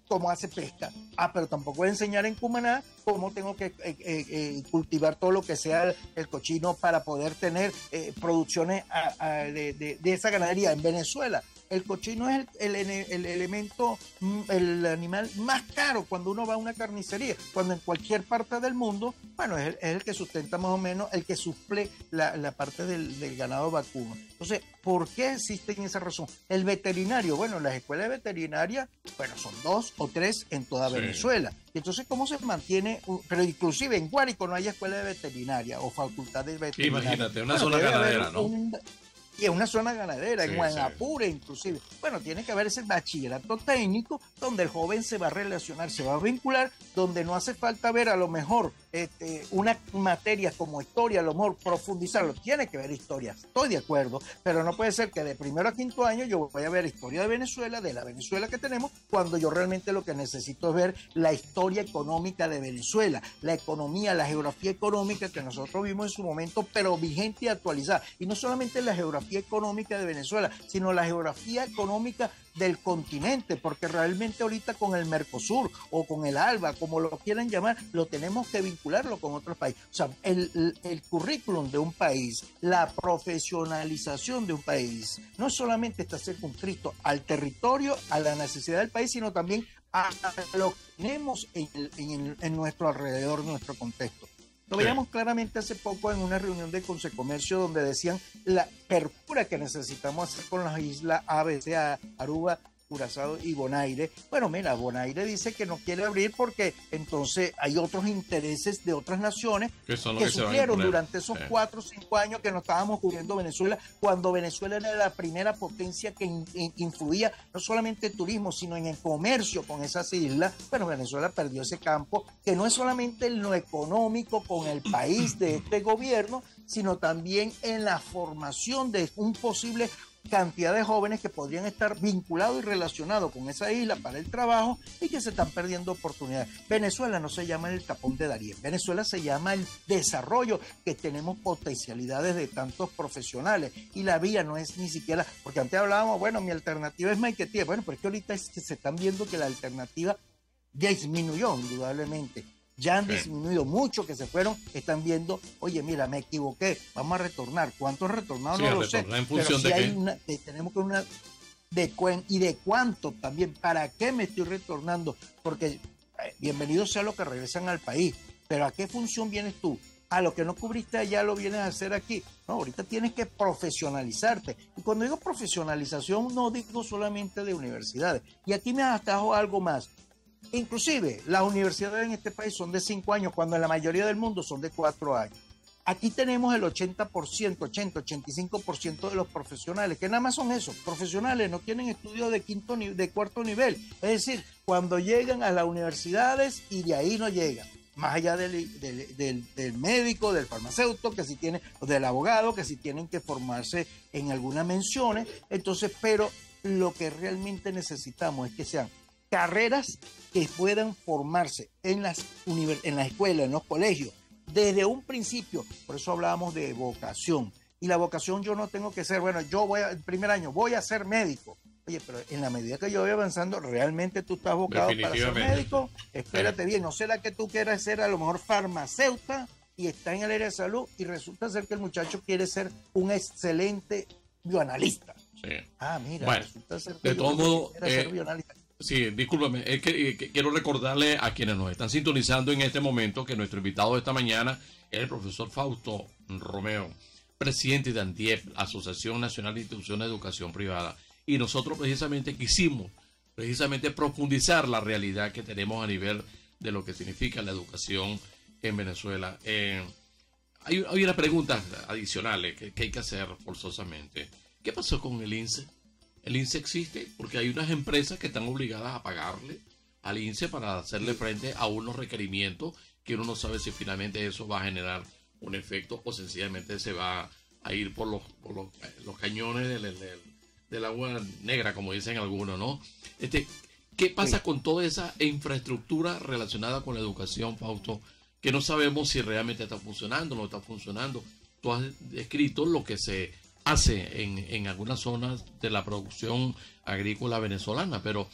cómo hace pesca. Ah, pero tampoco voy a enseñar en Cumaná cómo tengo que eh, eh, eh, cultivar todo lo que sea el, el cochino para poder tener eh, producciones a, a, de, de, de esa ganadería. En Venezuela, el cochino es el, el, el elemento, el animal más caro cuando uno va a una carnicería, cuando en cualquier parte del mundo, bueno, es el, es el que sustenta más o menos, el que suple la, la parte del, del ganado vacuno. Entonces, ¿por qué existe esa razón? El veterinario, bueno, las escuelas de veterinaria, bueno, son dos o tres en toda sí. Venezuela. Entonces, ¿cómo se mantiene? Pero inclusive en Guárico no hay escuela de veterinaria o facultad de veterinaria. Imagínate, una bueno, zona ganadera, ¿no? Un, y es una zona ganadera, sí, en Guanapure sí. inclusive. Bueno, tiene que haber ese bachillerato técnico donde el joven se va a relacionar, se va a vincular, donde no hace falta ver a lo mejor este, una materia como historia, a lo mejor profundizarlo. Tiene que ver historia, estoy de acuerdo, pero no puede ser que de primero a quinto año yo voy a ver historia de Venezuela, de la Venezuela que tenemos, cuando yo realmente lo que necesito es ver la historia económica de Venezuela, la economía, la geografía económica que nosotros vimos en su momento, pero vigente y actualizada. Y no solamente la geografía económica de Venezuela, sino la geografía económica del continente, porque realmente ahorita con el Mercosur o con el ALBA, como lo quieran llamar, lo tenemos que vincularlo con otros países. O sea, el, el, el currículum de un país, la profesionalización de un país, no solamente está circunscrito al territorio, a la necesidad del país, sino también a lo que tenemos en, en, en nuestro alrededor, en nuestro contexto. Lo veíamos claramente hace poco en una reunión de Consecomercio donde decían la apertura que necesitamos hacer con las islas A B C, Aruba, Curazao y Bonaire. Bueno, mira, Bonaire dice que no quiere abrir porque entonces hay otros intereses de otras naciones que, que, que sufrieron durante esos sí. cuatro o cinco años que nos estábamos cubriendo Venezuela, cuando Venezuela era la primera potencia que in, in, influía no solamente en turismo, sino en el comercio con esas islas. Bueno, Venezuela perdió ese campo, que no es solamente en lo económico con el país de este gobierno, sino también en la formación de un posible cantidad de jóvenes que podrían estar vinculados y relacionados con esa isla para el trabajo y que se están perdiendo oportunidades. Venezuela no se llama el tapón de Darién, Venezuela se llama el desarrollo, que tenemos potencialidades de tantos profesionales y la vía no es ni siquiera, porque antes hablábamos, bueno, mi alternativa es Maiquetía, bueno, pero es que ahorita es que se están viendo que la alternativa disminuyó indudablemente. Ya han disminuido mucho, que se fueron, están viendo, oye, mira, me equivoqué, vamos a retornar. ¿Cuántos retornados? Sí, no lo sé. En función pero si de hay una, tenemos que una de cuen, y de cuánto también, ¿para qué me estoy retornando? Porque eh, bienvenidos sea los que regresan al país, pero ¿a qué función vienes tú? A lo que no cubriste allá lo vienes a hacer aquí. No, ahorita tienes que profesionalizarte. Y cuando digo profesionalización, no digo solamente de universidades. Y aquí me atajo algo más. Inclusive las universidades en este país son de cinco años, cuando en la mayoría del mundo son de cuatro años. Aquí tenemos el ochenta por ciento, ochenta, ochenta y cinco por ciento de los profesionales, que nada más son esos, profesionales, no tienen estudios de quinto de cuarto nivel. Es decir, cuando llegan a las universidades y de ahí no llegan. Más allá del, del, del, del médico, del farmacéutico, que si tiene, o del abogado, que si tienen que formarse en algunas menciones. Entonces, pero lo que realmente necesitamos es que sean carreras que puedan formarse en las, en las escuelas, en los colegios, desde un principio. Por eso hablábamos de vocación. Y la vocación yo no tengo que ser, bueno, yo voy a, el primer año voy a ser médico. Oye, pero en la medida que yo voy avanzando, ¿realmente tú estás abocado para ser médico? Espérate sí. bien, ¿no será que tú quieras ser a lo mejor farmacéutica y está en el área de salud y resulta ser que el muchacho quiere ser un excelente bioanalista? Sí. Ah, mira, bueno, resulta ser que de todo modo, quiere eh, ser bioanalista. Sí, discúlpame, es que, eh, que quiero recordarle a quienes nos están sintonizando en este momento que nuestro invitado de esta mañana es el profesor Fausto Romeo, presidente de ANDIEP, Asociación Nacional de Instituciones de Educación Privada. Y nosotros precisamente quisimos precisamente profundizar la realidad que tenemos a nivel de lo que significa la educación en Venezuela. Eh, hay, hay unas preguntas adicionales que, que hay que hacer forzosamente. ¿Qué pasó con el I N S E? El I N S E existe porque hay unas empresas que están obligadas a pagarle al I N S E para hacerle frente a unos requerimientos que uno no sabe si finalmente eso va a generar un efecto o sencillamente se va a ir por los, por los, los cañones del, del, del agua negra, como dicen algunos, ¿no? Este, ¿qué pasa con toda esa infraestructura relacionada con la educación, Fausto, que no sabemos si realmente está funcionando o no está funcionando? Tú has descrito lo que se hace en, en algunas zonas de la producción agrícola venezolana, pero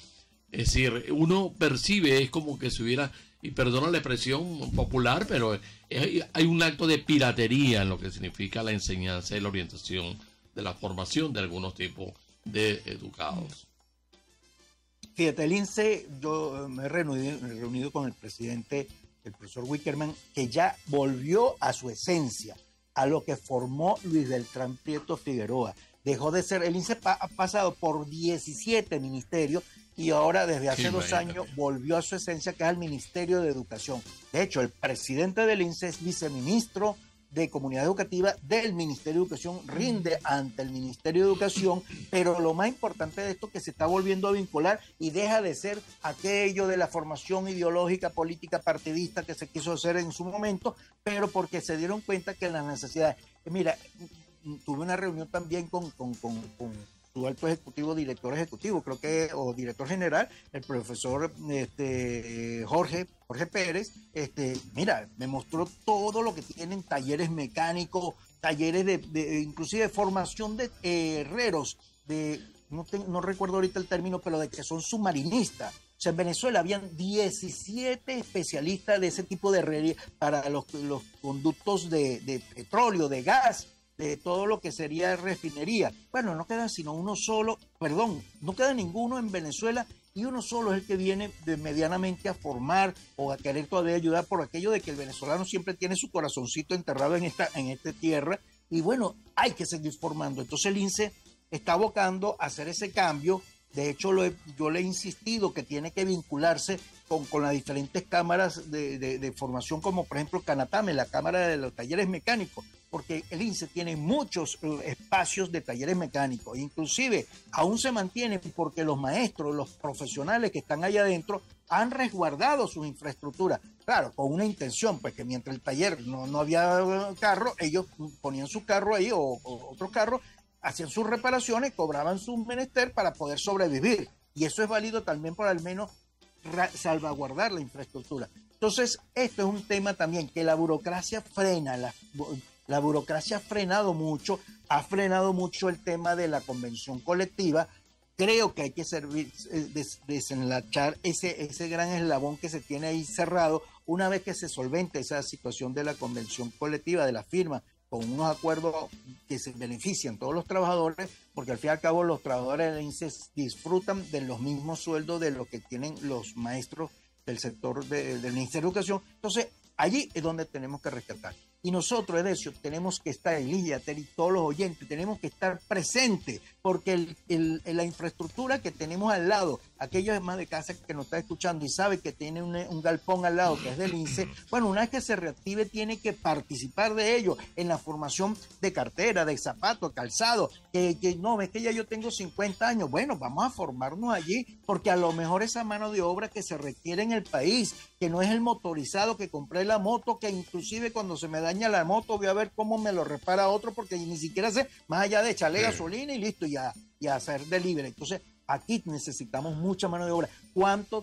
Es decir, uno percibe, es como que se hubiera, y perdona la expresión popular, pero hay, hay un acto de piratería en lo que significa la enseñanza y la orientación de la formación de algunos tipos de educados. Fíjate, el I N S E, yo me he reunido, me he reunido con el presidente, el profesor Wickerman, que ya volvió a su esencia, a lo que formó Luis Beltrán Prieto Figueroa. Dejó de ser, el I N S E pa, ha pasado por diecisiete ministerios y ahora desde hace sí, dos años también volvió a su esencia, que es el Ministerio de Educación. De hecho, el presidente del I N S E es viceministro de Comunidad Educativa del Ministerio de Educación, rinde ante el Ministerio de Educación, pero lo más importante de esto es que se está volviendo a vincular y deja de ser aquello de la formación ideológica, política, partidista que se quiso hacer en su momento, pero porque se dieron cuenta que las necesidades... Mira, tuve una reunión también con, con, con, con su alto ejecutivo, director ejecutivo, creo que, o director general, el profesor este, Jorge, Jorge Pérez. Este, mira, me mostró todo lo que tienen, talleres mecánicos, talleres de, de inclusive formación de eh, herreros, de, no, te, no recuerdo ahorita el término, pero de que son submarinistas. O sea, en Venezuela habían diecisiete especialistas de ese tipo de herrería para los, los conductos de, de petróleo, de gas, de todo lo que sería refinería. Bueno, no queda sino uno solo, perdón, no queda ninguno en Venezuela y uno solo es el que viene de medianamente a formar o a querer todavía ayudar, por aquello de que el venezolano siempre tiene su corazoncito enterrado en esta, en esta tierra, y bueno, hay que seguir formando. Entonces el I N S E está abocando a hacer ese cambio. De hecho, lo he, yo le he insistido que tiene que vincularse con, con las diferentes cámaras de, de, de formación, como por ejemplo Canatame, la Cámara de los Talleres Mecánicos, porque el I N S E tiene muchos uh, espacios de talleres mecánicos, inclusive aún se mantienen porque los maestros, los profesionales que están allá adentro han resguardado sus infraestructuras, claro, con una intención, pues que mientras el taller no, no había carro, ellos ponían su carro ahí o, o otro carro, hacían sus reparaciones, cobraban su menester para poder sobrevivir, y eso es válido también por al menos salvaguardar la infraestructura. Entonces, esto es un tema también que la burocracia frena, la, la burocracia ha frenado mucho, ha frenado mucho el tema de la convención colectiva. Creo que hay que servir, des, desenlachar ese, ese gran eslabón que se tiene ahí cerrado una vez que se solvente esa situación de la convención colectiva, de la firma, con unos acuerdos que se benefician todos los trabajadores, porque al fin y al cabo los trabajadores del I N S E disfrutan de los mismos sueldos de lo que tienen los maestros del sector de, del Ministerio de Educación. Entonces, allí es donde tenemos que rescatar. Y nosotros, Edesio, tenemos que estar, Lidia, y todos los oyentes, tenemos que estar presentes, porque el, el, la infraestructura que tenemos al lado, aquellos demás de casa que nos está escuchando y sabe que tiene un, un galpón al lado que es del I N S E, bueno, una vez que se reactive tiene que participar de ello en la formación de cartera, de zapatos, calzado, que, que no, es que ya yo tengo cincuenta años, bueno, vamos a formarnos allí, porque a lo mejor esa mano de obra que se requiere en el país, que no es el motorizado que compré la moto, que inclusive cuando se me daña la moto voy a ver cómo me lo repara otro, porque ni siquiera sé, más allá de echarle sí. gasolina y listo, y a, y a hacer delivery. Entonces, aquí necesitamos mucha mano de obra. ¿Cuánto?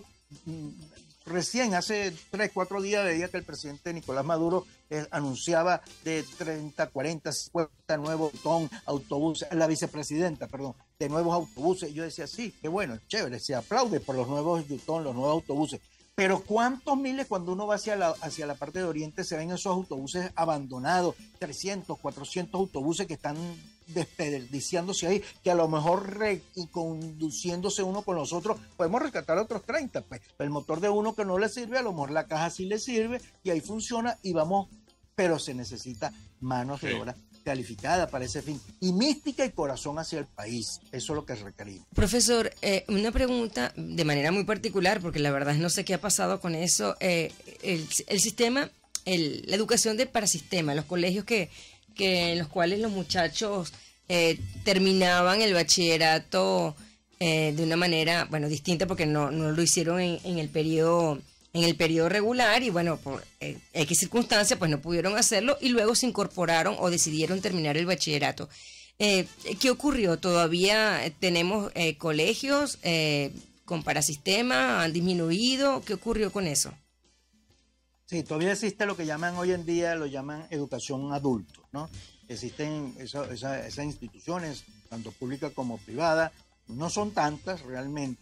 Recién hace tres, cuatro días veía que el presidente Nicolás Maduro eh, anunciaba de treinta, cuarenta, cincuenta nuevos ton, autobuses, la vicepresidenta, perdón, de nuevos autobuses. Yo decía, sí, qué bueno, chévere, se aplaude por los nuevos Yutón, los nuevos autobuses. Pero ¿cuántos miles cuando uno va hacia la, hacia la parte de Oriente se ven esos autobuses abandonados? trescientos, cuatrocientos autobuses que están desperdiciándose ahí, que a lo mejor re, y conduciéndose uno con los otros, podemos rescatar otros treinta, pues el motor de uno que no le sirve, a lo mejor la caja sí le sirve y ahí funciona y vamos, pero se necesita manos de obra calificada para ese fin, y mística y corazón hacia el país. Eso es lo que requerimos. Profesor, eh, una pregunta de manera muy particular, porque la verdad no sé qué ha pasado con eso. Eh, el, el sistema, el, la educación de parasistema, los colegios que, que en los cuales los muchachos eh, terminaban el bachillerato eh, de una manera, bueno, distinta, porque no, no lo hicieron en, en el periodo en el periodo regular, y bueno, por eh, X circunstancias pues no pudieron hacerlo y luego se incorporaron o decidieron terminar el bachillerato. Eh, ¿Qué ocurrió? ¿Todavía tenemos eh, colegios eh, con parasistema? ¿Han disminuido? ¿Qué ocurrió con eso? Sí, todavía existe lo que llaman hoy en día, lo llaman educación adulto, ¿no? Existen esa, esa, esas instituciones, tanto públicas como privadas, no son tantas realmente,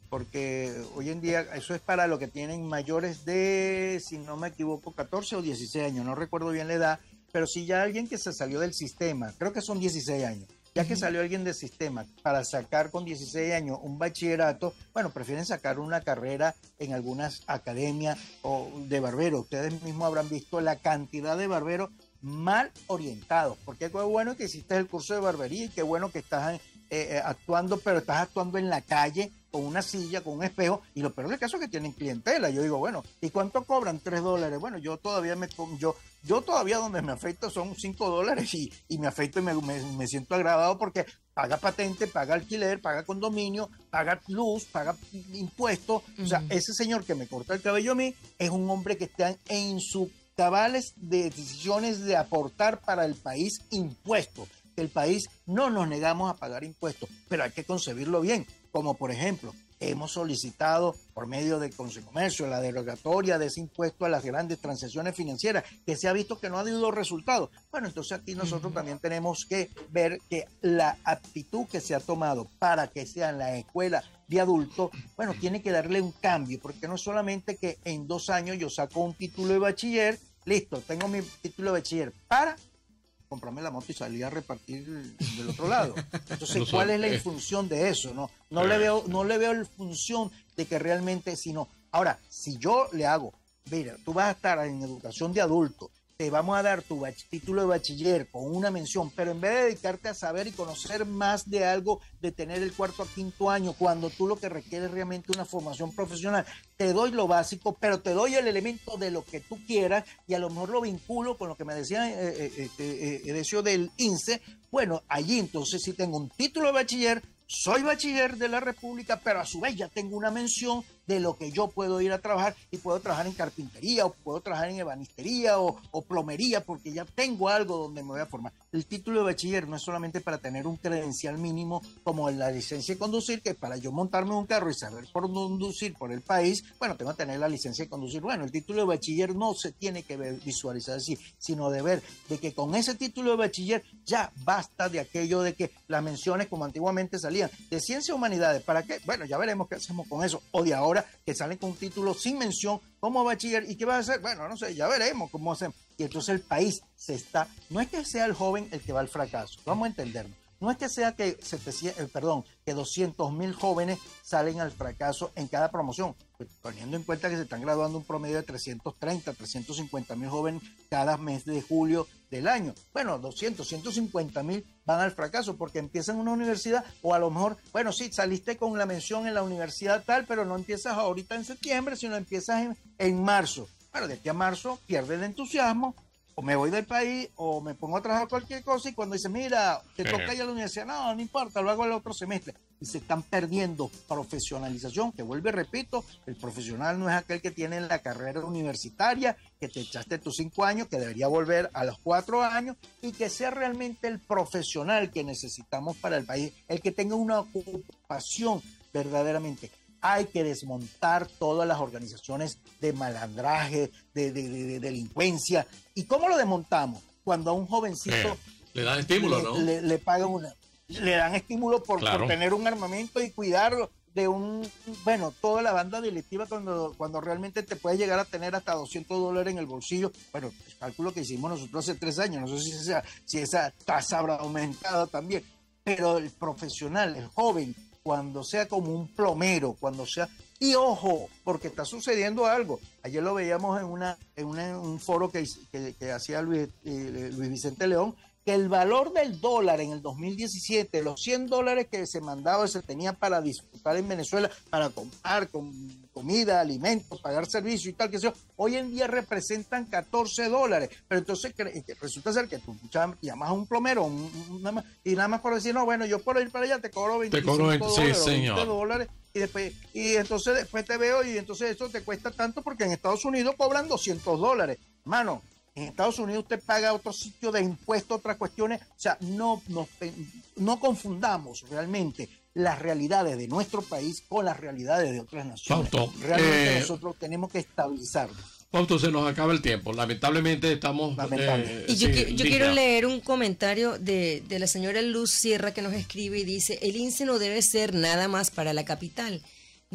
porque hoy en día eso es para los que tienen mayores de, si no me equivoco, catorce o dieciséis años, no recuerdo bien la edad, pero si ya alguien que se salió del sistema, creo que son dieciséis años, ya que salió alguien del sistema para sacar con dieciséis años un bachillerato, bueno, prefieren sacar una carrera en algunas academias o de barberos. Ustedes mismos habrán visto la cantidad de barberos mal orientados, porque qué bueno que hiciste el curso de barbería y qué bueno que estás eh, actuando, pero estás actuando en la calle con una silla, con un espejo, y lo peor del caso es que tienen clientela. Yo digo, bueno, ¿y cuánto cobran? Tres dólares. Bueno, yo todavía me yo yo todavía donde me afeito son cinco dólares y, y me afeito y me, me, me siento agradado porque paga patente, paga alquiler, paga condominio, paga luz, paga impuestos. Uh-huh. O sea, ese señor que me corta el cabello a mí es un hombre que está en sus cabales de decisiones de aportar para el país impuestos. El país no nos negamos a pagar impuestos, pero hay que concebirlo bien. Como por ejemplo, hemos solicitado por medio del Consejo de Comercio la derogatoria de ese impuesto a las grandes transacciones financieras, que se ha visto que no ha dado resultados. Bueno, entonces aquí nosotros uh-huh. también tenemos que ver que la actitud que se ha tomado para que sea en la escuela de adultos, bueno, tiene que darle un cambio, porque no solamente que en dos años yo saco un título de bachiller, listo, tengo mi título de bachiller para comprarme la moto y salir a repartir del otro lado. Entonces, no ¿cuál es la función de eso? No, no le veo, no le veo la función de que realmente, sino, ahora, si yo le hago, mira, tú vas a estar en educación de adulto, te vamos a dar tu bach- título de bachiller con una mención, pero en vez de dedicarte a saber y conocer más de algo, de tener el cuarto a quinto año, cuando tú lo que requieres realmente una formación profesional, te doy lo básico, pero te doy el elemento de lo que tú quieras y a lo mejor lo vinculo con lo que me decía eh, eh, eh, Edesio del I N S E. Bueno, allí entonces sí tengo un título de bachiller, soy bachiller de la República, pero a su vez ya tengo una mención de lo que yo puedo ir a trabajar y puedo trabajar en carpintería o puedo trabajar en ebanistería o, o plomería porque ya tengo algo donde me voy a formar. El título de bachiller no es solamente para tener un credencial mínimo como la licencia de conducir, que para yo montarme un carro y saber por conducir por el país, bueno, tengo que tener la licencia de conducir. Bueno, el título de bachiller no se tiene que ver, visualizar así, sino de ver de que con ese título de bachiller ya basta de aquello de que las menciones como antiguamente salían de ciencia y humanidades. ¿Para qué? Bueno, ya veremos qué hacemos con eso. O de ahora que salen con un título sin mención como bachiller. ¿Y qué va a hacer? Bueno, no sé, ya veremos cómo hacemos. Y entonces el país se está, no es que sea el joven el que va al fracaso, vamos a entenderlo. No es que sea que, setecientos, eh, perdón, que doscientos mil jóvenes salen al fracaso en cada promoción, pues, teniendo en cuenta que se están graduando un promedio de trescientos treinta, trescientos cincuenta mil jóvenes cada mes de julio del año. Bueno, doscientos, ciento cincuenta mil van al fracaso porque empiezan una universidad o a lo mejor, bueno, sí, saliste con la mención en la universidad tal, pero no empiezas ahorita en septiembre, sino empiezas en, en marzo. Bueno, de aquí a marzo pierde el entusiasmo, o me voy del país, o me pongo a trabajar cualquier cosa, y cuando dice, mira, te sí. toca ir a la universidad, no, no importa, lo hago el otro semestre. Y se están perdiendo profesionalización, que vuelve, repito, el profesional no es aquel que tiene la carrera universitaria, que te echaste tus cinco años, que debería volver a los cuatro años, y que sea realmente el profesional que necesitamos para el país, el que tenga una ocupación verdaderamente. Hay que desmontar todas las organizaciones de malandraje, de, de, de, de delincuencia. ¿Y cómo lo desmontamos? Cuando a un jovencito eh, le dan estímulo, le, ¿no? Le, le pagan una, le dan estímulo por, claro. por tener un armamento y cuidarlo de un, bueno, toda la banda delictiva cuando, cuando realmente te puede llegar a tener hasta doscientos dólares en el bolsillo. Bueno, el cálculo que hicimos nosotros hace tres años, no sé si esa, si esa tasa habrá aumentado también, pero el profesional, el joven, cuando sea como un plomero, cuando sea... Y ojo, porque está sucediendo algo. Ayer lo veíamos en, una, en, una, en un foro que, que, que hacía Luis, eh, Luis Vicente León, que el valor del dólar en el dos mil diecisiete, los cien dólares que se mandaba, se tenía para disfrutar en Venezuela, para comprar con comida, alimentos, pagar servicios y tal, que sea, hoy en día representan catorce dólares. Pero entonces resulta ser que tú llamas a un plomero un, un, nada más, y nada más por decir, no, bueno, yo por ir para allá te cobro veinticinco dólares, sí, veinte dólares, y después, y entonces después te veo y entonces eso te cuesta tanto porque en Estados Unidos cobran doscientos dólares. Mano, en Estados Unidos usted paga otro sitio de impuestos, otras cuestiones. O sea, no, no, no confundamos realmente las realidades de nuestro país con las realidades de otras naciones. Fausto, realmente eh, nosotros tenemos que estabilizarnos. Fausto, se nos acaba el tiempo. Lamentablemente estamos... Lamentable. Eh, y yo, sí, que, yo Lina. quiero leer un comentario de, de la señora Luz Sierra que nos escribe y dice, el I N S E no debe ser nada más para la capital.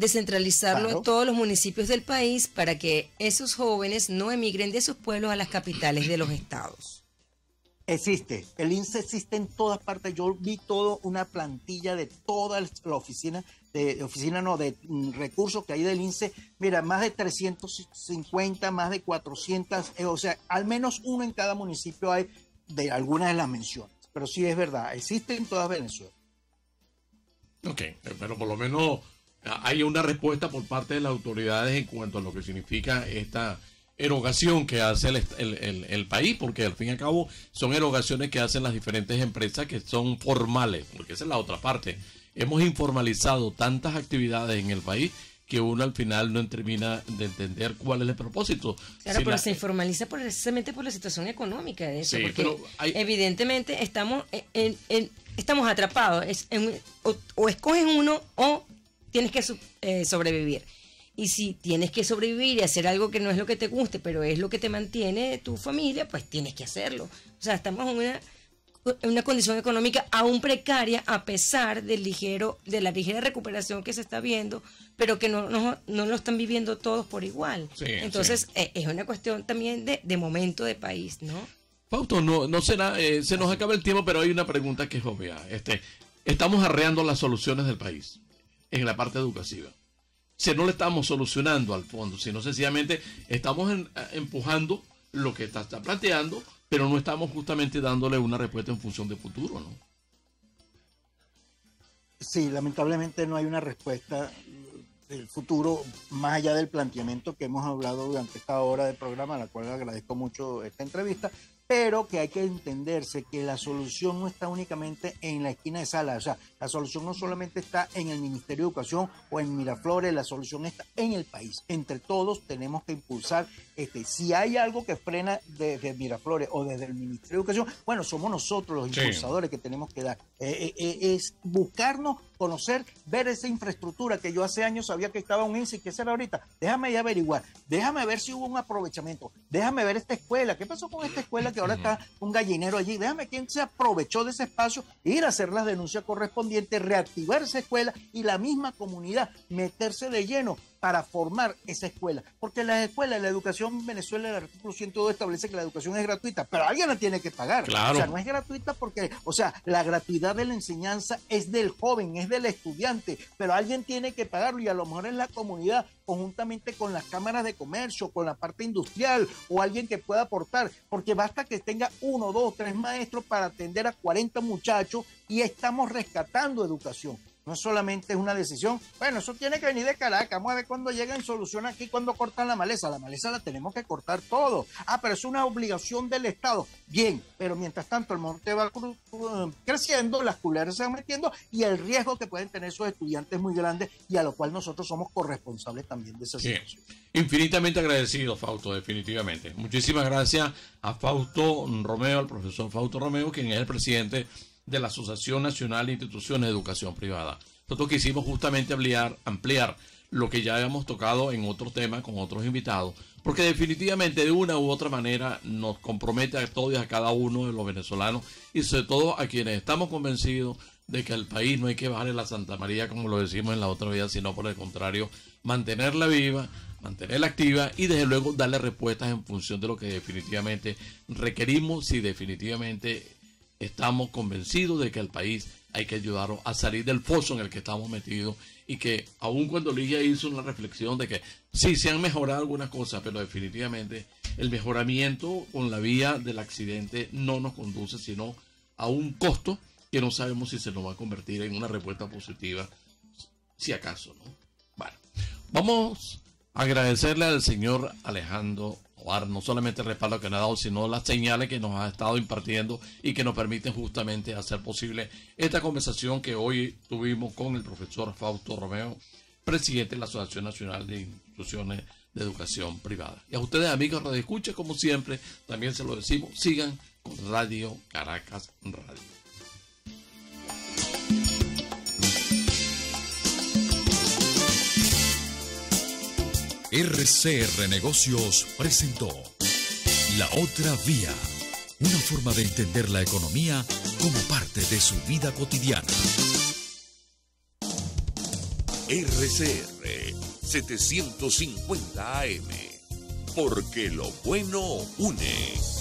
descentralizarlo Claro. en todos los municipios del país para que esos jóvenes no emigren de sus pueblos a las capitales de los estados. Existe, el I N S S existe en todas partes. Yo vi toda una plantilla de toda la oficina, de, de oficina no, de mm, recursos que hay del I N S S. Mira, más de trescientos cincuenta, más de cuatrocientos, eh, o sea, al menos uno en cada municipio hay de algunas de las menciones. Pero sí es verdad, existe en toda Venezuela. Ok, pero por lo menos hay una respuesta por parte de las autoridades en cuanto a lo que significa esta erogación que hace el, el, el, el país, porque al fin y al cabo son erogaciones que hacen las diferentes empresas que son formales, porque esa es la otra parte. Hemos informalizado tantas actividades en el país que uno al final no termina de entender cuál es el propósito. Claro, Si pero la- se informaliza precisamente por la situación económica de eso, Sí, porque pero hay- evidentemente estamos en, en- en- estamos atrapados, es en- o, o escoges uno o tienes que su- eh, sobrevivir. Y si tienes que sobrevivir y hacer algo que no es lo que te guste, pero es lo que te mantiene tu familia, pues tienes que hacerlo. O sea, estamos en una, en una condición económica aún precaria a pesar del ligero, de la ligera recuperación que se está viendo, pero que no, no, no lo están viviendo todos por igual. Sí, Entonces, eh, es una cuestión también de, de momento de país, ¿no? Fausto, no, no será, eh, se nos acaba el tiempo, pero hay una pregunta que es obvia. Este, estamos arreando las soluciones del país en la parte educativa. Si no le estamos solucionando al fondo, sino sencillamente estamos en- empujando lo que está, está planteando, pero no estamos justamente dándole una respuesta en función de futuro, ¿no? Sí, lamentablemente no hay una respuesta del futuro más allá del planteamiento que hemos hablado durante esta hora de programa, a la cual agradezco mucho esta entrevista, pero que hay que entenderse que la solución no está únicamente en la esquina de sala, o sea, la solución no solamente está en el Ministerio de Educación o en Miraflores, la solución está en el país. Entre todos tenemos que impulsar, este, si hay algo que frena desde Miraflores o desde el Ministerio de Educación, bueno, somos nosotros los Sí. impulsadores que tenemos que dar. Eh, eh, eh, es buscarnos, conocer, ver esa infraestructura que yo hace años sabía que estaba un I N S S, ¿qué será ahorita? Déjame ir a averiguar, déjame ver si hubo un aprovechamiento, déjame ver esta escuela, ¿qué pasó con esta escuela que ahora está un gallinero allí? Déjame quién se aprovechó de ese espacio, ir a hacer las denuncias correspondientes, reactivar esa escuela y la misma comunidad meterse de lleno para formar esa escuela. Porque las escuelas, la educación en Venezuela, el artículo ciento dos establece que la educación es gratuita, pero alguien la tiene que pagar. Claro. O sea, no es gratuita porque, o sea, la gratuidad de la enseñanza es del joven, es del estudiante, pero alguien tiene que pagarlo y a lo mejor es la comunidad, conjuntamente con las cámaras de comercio, con la parte industrial o alguien que pueda aportar, porque basta que tenga uno, dos, tres maestros para atender a cuarenta muchachos y estamos rescatando educación. No solamente es una decisión, bueno, eso tiene que venir de Caracas, vamos a ver cuándo llegan y solucionan aquí, cuando cortan la maleza. La maleza la tenemos que cortar todo. Ah, pero es una obligación del Estado. Bien, pero mientras tanto el monte va cru- cru- creciendo, las culeras se van metiendo y el riesgo que pueden tener esos estudiantes es muy grande y a lo cual nosotros somos corresponsables también de esa Sí. situación. Infinitamente agradecido, Fausto, definitivamente. Muchísimas gracias a Fausto Romeo, al profesor Fausto Romeo, quien es el presidente de la Asociación Nacional de Instituciones de Educación Privada. Nosotros quisimos justamente ampliar, ampliar lo que ya habíamos tocado en otros temas con otros invitados, porque definitivamente de una u otra manera nos compromete a todos y a cada uno de los venezolanos y sobre todo a quienes estamos convencidos de que al país no hay que bajarle la Santa María como lo decimos en la otra vida, sino por el contrario, mantenerla viva, mantenerla activa y desde luego darle respuestas en función de lo que definitivamente requerimos y definitivamente estamos convencidos de que al país hay que ayudarlo a salir del foso en el que estamos metidos y que aun cuando Ligia hizo una reflexión de que sí se han mejorado algunas cosas, pero definitivamente el mejoramiento con la vía del accidente no nos conduce sino a un costo que no sabemos si se nos va a convertir en una respuesta positiva, si acaso, ¿no? Bueno, vamos a agradecerle al señor Alejandro Tovar, no solamente el respaldo que nos ha dado, sino las señales que nos ha estado impartiendo y que nos permiten justamente hacer posible esta conversación que hoy tuvimos con el profesor Fausto Romeo, presidente de la Asociación Nacional de Instituciones de Educación Privada. Y a ustedes, amigos Radio Escucha, como siempre, también se lo decimos, sigan con Radio Caracas Radio. R C R Negocios presentó La Otra Vía, una forma de entender la economía como parte de su vida cotidiana. R C R setecientos cincuenta A M, porque lo bueno une.